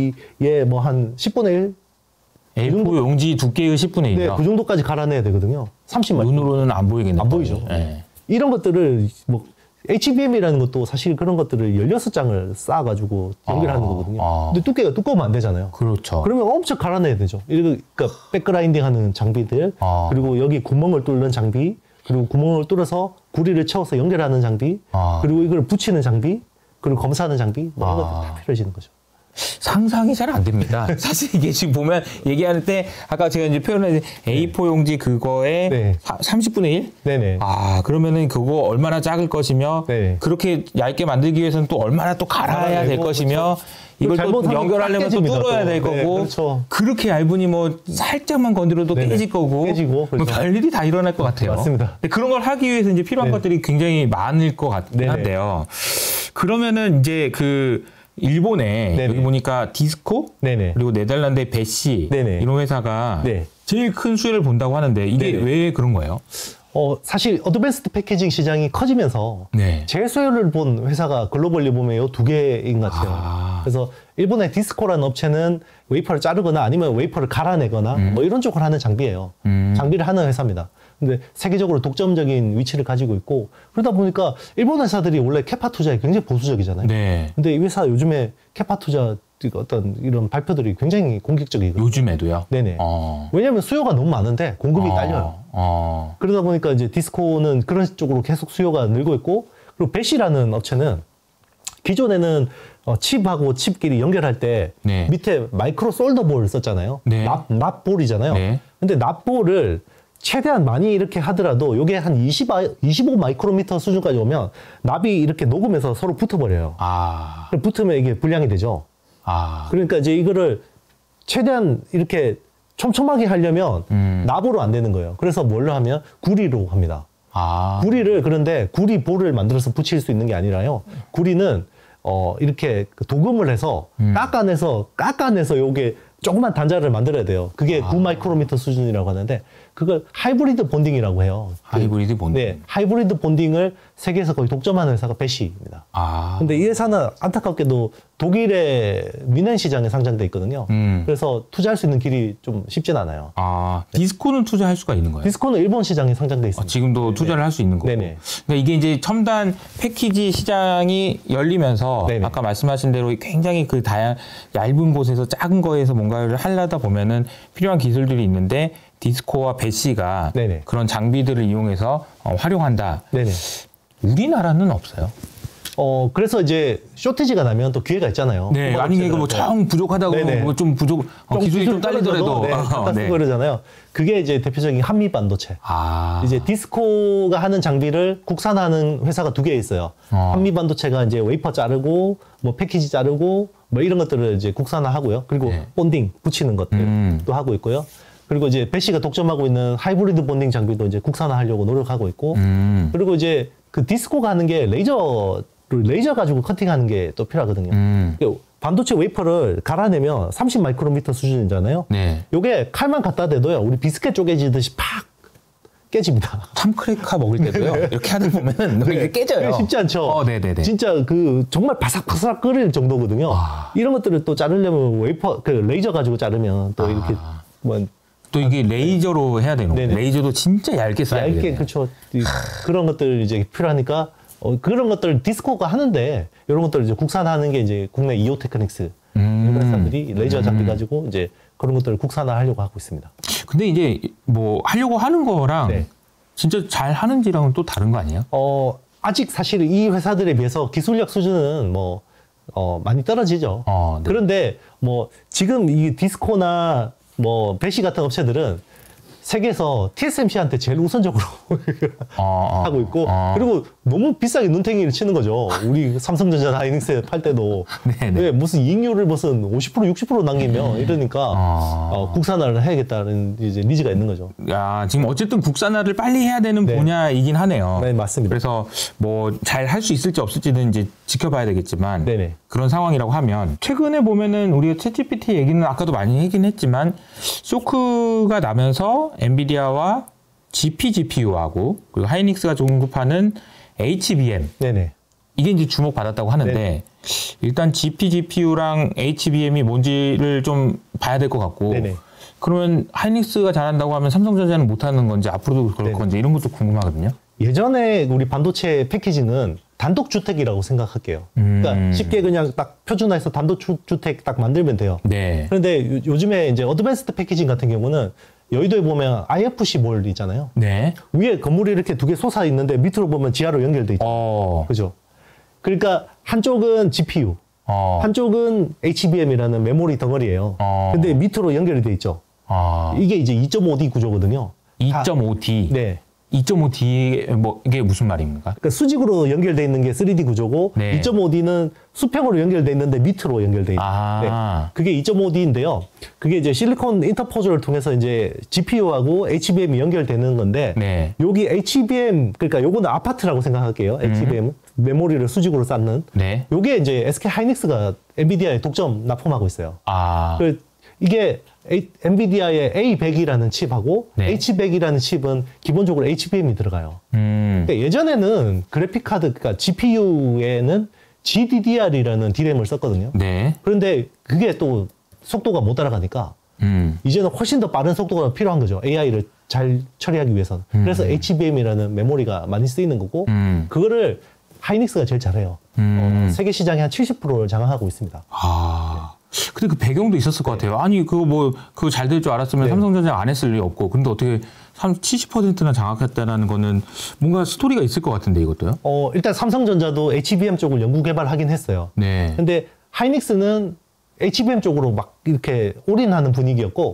용지의 뭐 한 십분의 일? 에이 사 용지 두께의 십분의 네, 일이요. 그 정도까지 갈아내야 되거든요. 삼십 마이크로미터. 눈으로는 안 보이겠네요. 안 보이죠. 네. 이런 것들을 뭐 에이치비엠이라는 것도 사실 그런 것들을 열여섯 장을 쌓아가지고 연결하는 아, 거거든요. 아. 근데 두께가 두꺼우면 안 되잖아요. 그렇죠. 그러면 엄청 갈아내야 되죠. 그러니까 백그라인딩 하는 장비들, 아. 그리고 여기 구멍을 뚫는 장비, 그리고 구멍을 뚫어서 구리를 채워서 연결하는 장비, 아. 그리고 이걸 붙이는 장비, 그리고 검사하는 장비, 뭐 이런 아. 것들 다 필요해지는 거죠. 상상이 잘 안 됩니다. 사실 이게 지금 보면 얘기할 때 아까 제가 이제 표현한 에이 사 용지 그거에 네. 삼십분의 일? 네네. 아, 그러면은 그거 얼마나 작을 것이며 네. 그렇게 얇게 만들기 위해서는 또 얼마나 또 갈아야 될 갈아내고, 것이며 그렇죠. 이걸 또 잘못하면 연결하려면 또 깨집니다, 뚫어야 또. 될 네, 거고 그렇죠. 그렇게 얇으니 뭐 살짝만 건드려도 네네. 깨질 거고 깨지고, 뭐 그렇죠. 별일이 다 일어날 것 같아요. 맞습니다. 근데 그런 걸 하기 위해서 이제 필요한 네. 것들이 굉장히 많을 것 같긴 네네. 한데요. 그러면은 이제 그 일본에 네네. 여기 보니까 디스코 네네. 그리고 네덜란드의 베시 네네. 이런 회사가 네. 제일 큰 수혜를 본다고 하는데 이게 네네. 왜 그런 거예요? 어, 사실 어드밴스드 패키징 시장이 커지면서 네. 제일 수혜를 본 회사가 글로벌리 보면 이 두 개인 것 같아요. 아. 그래서 일본의 디스코라는 업체는 웨이퍼를 자르거나 아니면 웨이퍼를 갈아내거나 음. 뭐 이런 쪽을 하는 장비예요. 음. 장비를 하는 회사입니다. 근데 세계적으로 독점적인 위치를 가지고 있고 그러다 보니까 일본 회사들이 원래 캐파 투자에 굉장히 보수적이잖아요. 네. 근데 이 회사 요즘에 캐파 투자 어떤 이런 발표들이 굉장히 공격적이거든요. 요즘에도요? 네네. 어. 왜냐하면 수요가 너무 많은데 공급이 어. 딸려요. 어. 그러다 보니까 이제 디스코는 그런 쪽으로 계속 수요가 늘고 있고, 그리고 배시라는 업체는 기존에는 어, 칩하고 칩끼리 연결할 때 네. 밑에 마이크로 솔더볼을 썼잖아요. 네. 납, 납볼이잖아요. 네. 근데 납볼을 최대한 많이 이렇게 하더라도 이게 한 이십, 이십오 마이크로미터 수준까지 오면 납이 이렇게 녹으면서 서로 붙어버려요. 아. 그럼 붙으면 이게 불량이 되죠. 아. 그러니까 이제 이거를 최대한 이렇게 촘촘하게 하려면 음. 납으로 안 되는 거예요. 그래서 뭘로 하면 구리로 합니다. 아. 구리를 그런데 구리 볼을 만들어서 붙일 수 있는 게 아니라요. 구리는 어 이렇게 그 도금을 해서 음. 깎아내서 깎아내서 요게 조그만 단자를 만들어야 돼요. 그게 아. 구 마이크로미터 수준이라고 하는데 그걸 하이브리드 본딩이라고 해요. 하이브리드 본딩. 네, 하이브리드 본딩을 세계에서 거의 독점하는 회사가 배시입니다. 아. 근데 이 회사는 안타깝게도 독일의 미넨 시장에 상장돼 있거든요. 음. 그래서 투자할 수 있는 길이 좀 쉽진 않아요. 아. 디스코는 투자할 수가 있는 거예요? 디스코는 일본 시장에 상장돼 아, 있습니다. 지금도 투자를 할 수 있는 거고. 네네. 그러니까 이게 이제 첨단 패키지 시장이 열리면서 네네. 아까 말씀하신 대로 굉장히 그 다양 얇은 곳에서 작은 거에서 뭔가를 하려다 보면은 필요한 기술들이 있는데 디스코와 배시가 네네. 그런 장비들을 이용해서 어, 활용한다. 네네. 우리나라는 없어요. 어 그래서 이제 쇼티지가 나면 또 기회가 있잖아요. 네, 후보 아니 이거 뭐 업체들한테. 정 부족하다고 네네. 뭐 좀 부족 어, 기술이 좀 딸리더라도 네, 어, 갖다 네. 쓰고 그러잖아요. 그게 이제 대표적인 한미 반도체. 아. 이제 디스코가 하는 장비를 국산화하는 회사가 두 개 있어요. 어. 한미 반도체가 이제 웨이퍼 자르고 뭐 패키지 자르고 뭐 이런 것들을 이제 국산화하고요. 그리고 네. 본딩 붙이는 것들도 음. 하고 있고요. 그리고 이제 배시가 독점하고 있는 하이브리드 본딩 장비도 이제 국산화하려고 노력하고 있고. 음. 그리고 이제 그 디스코가 하는 게 레이저 레이저 가지고 커팅하는 게 또 필요하거든요. 음. 반도체 웨이퍼를 갈아내면 삼십 마이크로미터 수준이잖아요. 네. 요게 칼만 갖다 대도요. 우리 비스켓 쪼개지듯이 팍 깨집니다. 참크레카 먹을 때도요. 이렇게 하다 보면은 네. 이게 깨져요. 쉽지 않죠. 어, 네네네. 진짜 그 정말 바삭바삭 끓일 정도거든요. 아. 이런 것들을 또 자르려면 웨이퍼 그 레이저 가지고 자르면 또 이렇게 아. 뭐 또 이게 레이저로 해야 되는 거예요. 네네. 레이저도 진짜 얇게 쏴야 얇게 되겠네요. 그렇죠. 그런 것들 이제 필요하니까 어, 그런 것들 디스코가 하는데 이런 것들 이제 국산화하는 게 이제 국내 이오 테크닉스 음. 일본 회사들이 레이저 장비 가지고 이제 그런 것들을 국산화하려고 하고 있습니다. 근데 이제 뭐 하려고 하는 거랑 네. 진짜 잘 하는지랑은 또 다른 거 아니에요? 어, 아직 사실 이 회사들에 비해서 기술력 수준은 뭐 어, 많이 떨어지죠. 어, 네. 그런데 뭐 지금 이 디스코나 뭐 배시 같은 업체들은 세계에서 티에스엠씨한테 제일 우선적으로 어, 어, 하고 있고 어. 그리고 너무 비싸게 눈탱이를 치는 거죠. 우리 삼성전자 하이닉스 팔 때도 네네. 왜 무슨 이익률을 무슨 오십 퍼센트 육십 퍼센트 남기면 이러니까 어. 어, 국산화를 해야겠다는 이제 니즈가 있는 거죠. 야, 지금 어쨌든 국산화를 빨리 해야 되는 네. 분야이긴 하네요. 네, 맞습니다. 그래서 뭐 잘 할 수 있을지 없을지는 이제 지켜봐야 되겠지만 네네. 그런 상황이라고 하면 최근에 보면은 우리가 챗지피티 얘기는 아까도 많이 하긴 했지만 쇼크가 나면서 엔비디아와 지피 지피유하고 그리고 하이닉스가 공급하는 에이치비엠 네네. 이게 이제 주목받았다고 하는데 네. 일단 지피 지피유랑 에이치비엠이 뭔지를 좀 봐야 될 것 같고 네네. 그러면 하이닉스가 잘한다고 하면 삼성전자는 못하는 건지 앞으로도 그럴 네네. 건지 이런 것도 궁금하거든요. 예전에 우리 반도체 패키지는 단독주택이라고 생각할게요. 음. 그러니까 쉽게 그냥 딱 표준화해서 단독주택 딱 만들면 돼요. 네. 그런데 요- 요즘에 이제 어드밴스드 패키징 같은 경우는 여의도에 보면 아이에프씨 몰 있잖아요. 네. 위에 건물이 이렇게 두 개 솟아 있는데 밑으로 보면 지하로 연결돼 있죠. 어. 그죠? 그러니까 한쪽은 지피유, 어. 한쪽은 에이치비엠이라는 메모리 덩어리예요. 어. 근데 밑으로 연결이 돼 있죠. 아. 이게 이제 이 점 오 디 구조거든요. 이점오 디. 네. 이점오 디 뭐 이게 무슨 말입니까? 그러니까 수직으로 연결돼 있는 게 쓰리 디 구조고 네. 이 점 오 디는 수평으로 연결돼 있는데 밑으로 연결돼 있는. 아. 네. 그게 이 점 오 디인데요. 그게 이제 실리콘 인터포저를 통해서 이제 지피유하고 에이치비엠이 연결되는 건데 네. 여기 에이치비엠 그러니까 요거는 아파트라고 생각할게요. 에이치비엠 음. 메모리를 수직으로 쌓는. 네. 요게 이제 에스케이 하이닉스가 엔비디아에 독점 납품하고 있어요. 아. 그 이게 A- 엔비디아의 에이 백이라는 칩하고 네. 에이치 백이라는 칩은 기본적으로 에이치비엠이 들어가요. 음. 그러니까 예전에는 그래픽 카드, 그러니까 지피유에는 지디디알이라는 디램을 썼거든요. 네. 그런데 그게 또 속도가 못 따라가니까 음. 이제는 훨씬 더 빠른 속도가 필요한 거죠. 에이아이를 잘 처리하기 위해서는. 그래서 에이치비엠이라는 메모리가 많이 쓰이는 거고 음. 그거를 하이닉스가 제일 잘해요. 음. 어, 세계 시장의 한 칠십 퍼센트를 장악하고 있습니다. 아. 근데 그 배경도 있었을 것 같아요. 아니, 그거 뭐, 그거 잘 될 줄 알았으면 네. 삼성전자 안 했을 리 없고. 근데 어떻게 칠십 퍼센트나 장악했다는 거는 뭔가 스토리가 있을 것 같은데, 이것도요? 어, 일단 삼성전자도 에이치비엠 쪽을 연구 개발하긴 했어요. 네. 근데 하이닉스는 에이치비엠 쪽으로 막 이렇게 올인하는 분위기였고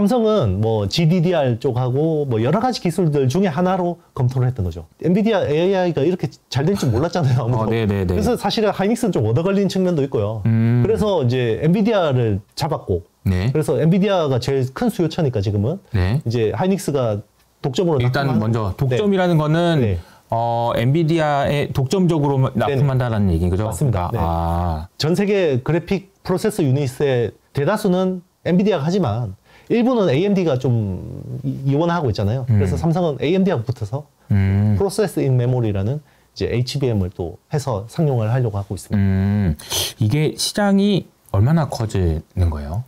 삼성은 뭐 지디디알 쪽하고 뭐 여러 가지 기술들 중에 하나로 검토를 했던 거죠. 엔비디아 에이아이가 이렇게 잘 될 줄 몰랐잖아요. 아무도. 어, 네네네. 그래서 사실은 하이닉스는 좀 얻어 걸린 측면도 있고요. 음. 그래서 이제 엔비디아를 잡았고 네. 그래서 엔비디아가 제일 큰 수요처니까 지금은 네. 이제 하이닉스가 독점으로 일단 납품하는 먼저 거고. 독점이라는 거는 네. 어, 엔비디아에 독점적으로 납품한다는 얘기인 거죠? 맞습니다. 네. 아. 전 세계 그래픽 프로세서 유닛의 대다수는 엔비디아가 하지만 일부는 에이엠디가 좀 이- 이원하고 있잖아요. 그래서 삼성은 에이엠디하고 붙어서 음. 프로세스 인 메모리라는 이제 에이치비엠을 또 해서 상용을 하려고 하고 있습니다. 음. 이게 시장이 얼마나 커지는 거예요?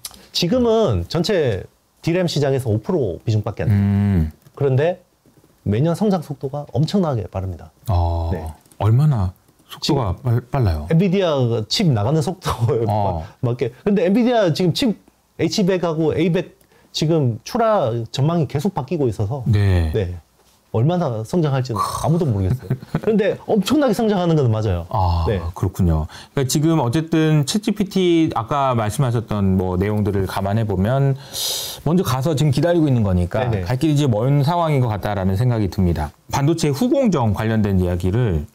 지금은 전체 디램 시장에서 오 퍼센트 비중밖에 안 돼요. 음. 그런데 매년 성장 속도가 엄청나게 빠릅니다. 어. 네. 얼마나 속도가 빨, 빨라요? 엔비디아 칩 나가는 속도에 어. 맞게. 근데 엔비디아 지금 칩 에이치 백하고 에이 백 지금 출하 전망이 계속 바뀌고 있어서 네. 네. 얼마나 성장할지는 아무도 모르겠어요. 그런데 엄청나게 성장하는 건 맞아요. 아, 네. 그렇군요. 그러니까 지금 어쨌든 챗지피티 아까 말씀하셨던 뭐 내용들을 감안해 보면 먼저 가서 지금 기다리고 있는 거니까 네네. 갈 길이 이제 먼 상황인 것 같다라는 생각이 듭니다. 반도체 후공정 관련된 이야기를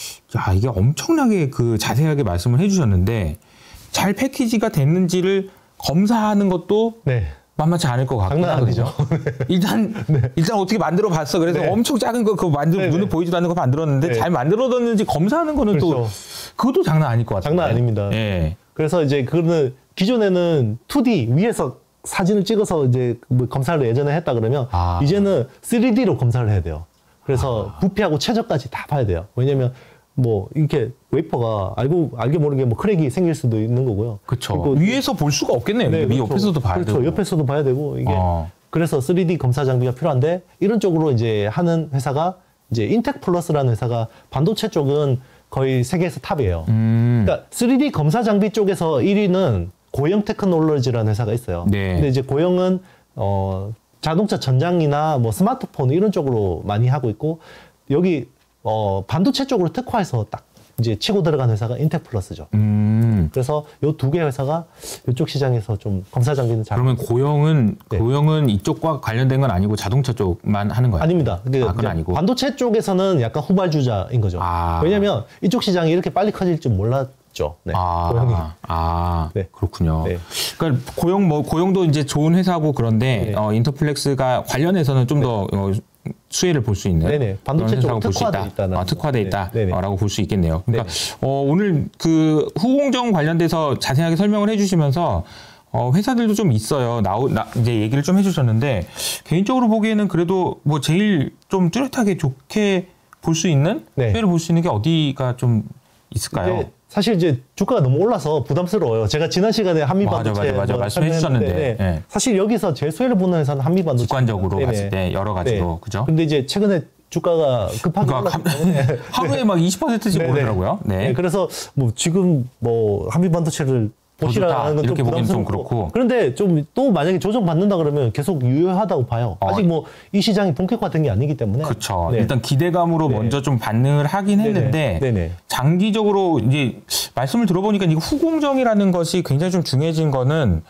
야, 이게 엄청나게 그 자세하게 말씀을 해주셨는데 잘 패키지가 됐는지를 검사하는 것도 네. 만만치 않을 것 같긴 장난 하거든요. 아니죠. 일단 일단 어떻게 만들어 봤어. 그래서 네. 엄청 작은 거 그거 만들 네네. 눈에 보이지도 않는 거 만들었는데 네. 잘 만들어졌는지 검사하는 거는 또 그렇죠. 그것도 장난 아닐 것 같아요. 장난 아닙니다. 예. 그래서 이제 그거는 기존에는 투 디 위에서 사진을 찍어서 이제 뭐 검사를 예전에 했다 그러면 아. 이제는 쓰리디로 검사를 해야 돼요. 그래서 아. 부피하고 최저까지 다 봐야 돼요. 왜냐면 뭐 이렇게 웨이퍼가 알고 알게 모르게 뭐 크랙이 생길 수도 있는 거고요. 그렇죠. 위에서 볼 수가 없겠네요. 네, 위 그렇죠. 옆에서도 봐야 그렇죠. 되고. 옆에서도 봐야 되고 이게 어. 그래서 쓰리디 검사 장비가 필요한데 이런 쪽으로 이제 하는 회사가 이제 인텍 플러스라는 회사가 반도체 쪽은 거의 세계에서 탑이에요. 음. 그러니까 쓰리디 검사 장비 쪽에서 일 위는 고영 테크놀로지라는 회사가 있어요. 네. 근데 이제 고영은 어 자동차 전장이나 뭐 스마트폰 이런 쪽으로 많이 하고 있고 여기 어 반도체 쪽으로 특화해서 딱 이제 치고 들어간 회사가 인텍 플러스죠. 음. 그래서 요 두 개 회사가 이쪽 시장에서 좀 검사 장비는 잘. 그러면 고영은 네. 고영은 이쪽과 관련된 건 아니고 자동차 쪽만 하는 거예요? 아닙니다. 근데 아, 그건 아니고 반도체 쪽에서는 약간 후발주자인 거죠. 아. 왜냐하면 이쪽 시장이 이렇게 빨리 커질 줄 몰랐죠. 네. 아, 고영이. 아 네. 그렇군요. 네. 그러니까 고영 뭐 고영도 이제 좋은 회사고 그런데 네. 어, 인터플렉스가 관련해서는 좀 더 네. 어, 수혜를 볼 수 있는 네네. 반도체 쪽 특화돼 있다는 어, 특화돼 있다라고 볼 수 있겠네요. 그러니까 네네. 어, 오늘 그 후공정 관련돼서 자세하게 설명을 해주시면서 어, 회사들도 좀 있어요. 나오 나, 이제 얘기를 좀 해주셨는데 개인적으로 보기에는 그래도 뭐 제일 좀 뚜렷하게 좋게 볼 수 있는 네. 수혜를 볼 수 있는 게 어디가 좀 있을까요? 사실 이제 주가가 너무 올라서 부담스러워요. 제가 지난 시간에 한미반도체 맞아, 맞아, 맞아. 뭐 말씀해 주셨는데 네. 네. 사실 여기서 제일 수혜를 보는 회사는 한미반도체. 직관적으로 네네. 봤을 때 여러 가지로 네. 그죠? 근데 이제 최근에 주가가 급하게 그러니까 올랐기 때문에 하루에 네. 막 이십 퍼센트씩 오르더라고요. 네. 네. 그래서 뭐 지금 뭐 한미반도체를 보시라는 건 좀 부담스럽고. 그렇고. 그런데 좀 또 만약에 조정 받는다 그러면 계속 유효하다고 봐요. 어. 아직 뭐 이 시장이 본격화된 게 아니기 때문에. 그렇죠. 네. 일단 기대감으로 네. 먼저 좀 반응을 하긴 했는데 네네. 네네. 장기적으로 이제 말씀을 들어보니까 이 후공정이라는 것이 굉장히 좀 중요해진 거는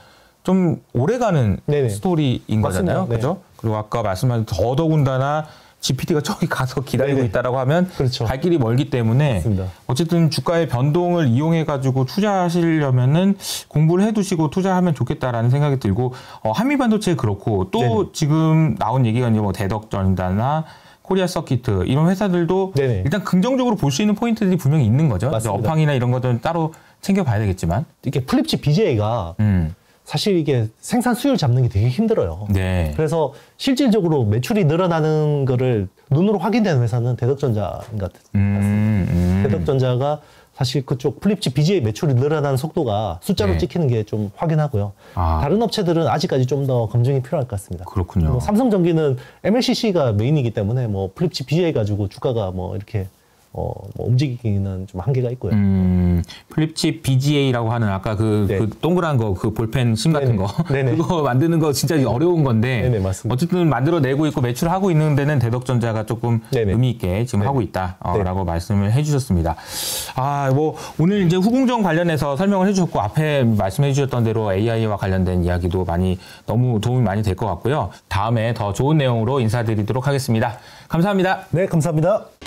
좀 오래가는 네네. 스토리인 거잖아요. 네. 그죠? 그리고 아까 말씀하신 더더군다나 지피티가 저기 가서 기다리고 네네. 있다라고 하면 그렇죠. 갈 길이 멀기 때문에 맞습니다. 어쨌든 주가의 변동을 이용해 가지고 투자하시려면은 공부를 해두시고 투자하면 좋겠다라는 생각이 들고 어, 한미반도체 그렇고 또 네네. 지금 나온 얘기가 이제 뭐 대덕전자나 코리아 서키트 이런 회사들도 네네. 일단 긍정적으로 볼 수 있는 포인트들이 분명히 있는 거죠. 업황이나 이런 것들은 따로 챙겨봐야 되겠지만 이게 플립칩 비제이가 음. 사실 이게 생산 수율 잡는 게 되게 힘들어요. 네. 그래서 실질적으로 매출이 늘어나는 거를 눈으로 확인되는 회사는 대덕전자인 것 같습니다. 음, 음. 대덕전자가 사실 그쪽 플립칩 비제이 매출이 늘어나는 속도가 숫자로 네. 찍히는 게 좀 확인하고요. 아. 다른 업체들은 아직까지 좀 더 검증이 필요할 것 같습니다. 그렇군요. 뭐 삼성전기는 엠엘씨씨가 메인이기 때문에 뭐 플립칩 비제이 가지고 주가가 뭐 이렇게 어, 뭐 움직이기는 좀 한계가 있고요. 음, 플립칩 비지에이라고 하는 아까 그, 네. 그 동그란 거, 그 볼펜 심 같은 네네. 거. 네네. 그거 만드는 거 진짜 어려운 건데. 네네, 맞습니다. 어쨌든 만들어내고 있고 매출하고 있는 데는 대덕전자가 조금 네네. 의미 있게 지금 네네. 하고 있다. 어, 라고 말씀을 해주셨습니다. 아, 뭐, 오늘 이제 후공정 관련해서 설명을 해주셨고, 앞에 말씀해 주셨던 대로 에이아이와 관련된 이야기도 많이, 너무 도움이 많이 될 것 같고요. 다음에 더 좋은 내용으로 인사드리도록 하겠습니다. 감사합니다. 네, 감사합니다.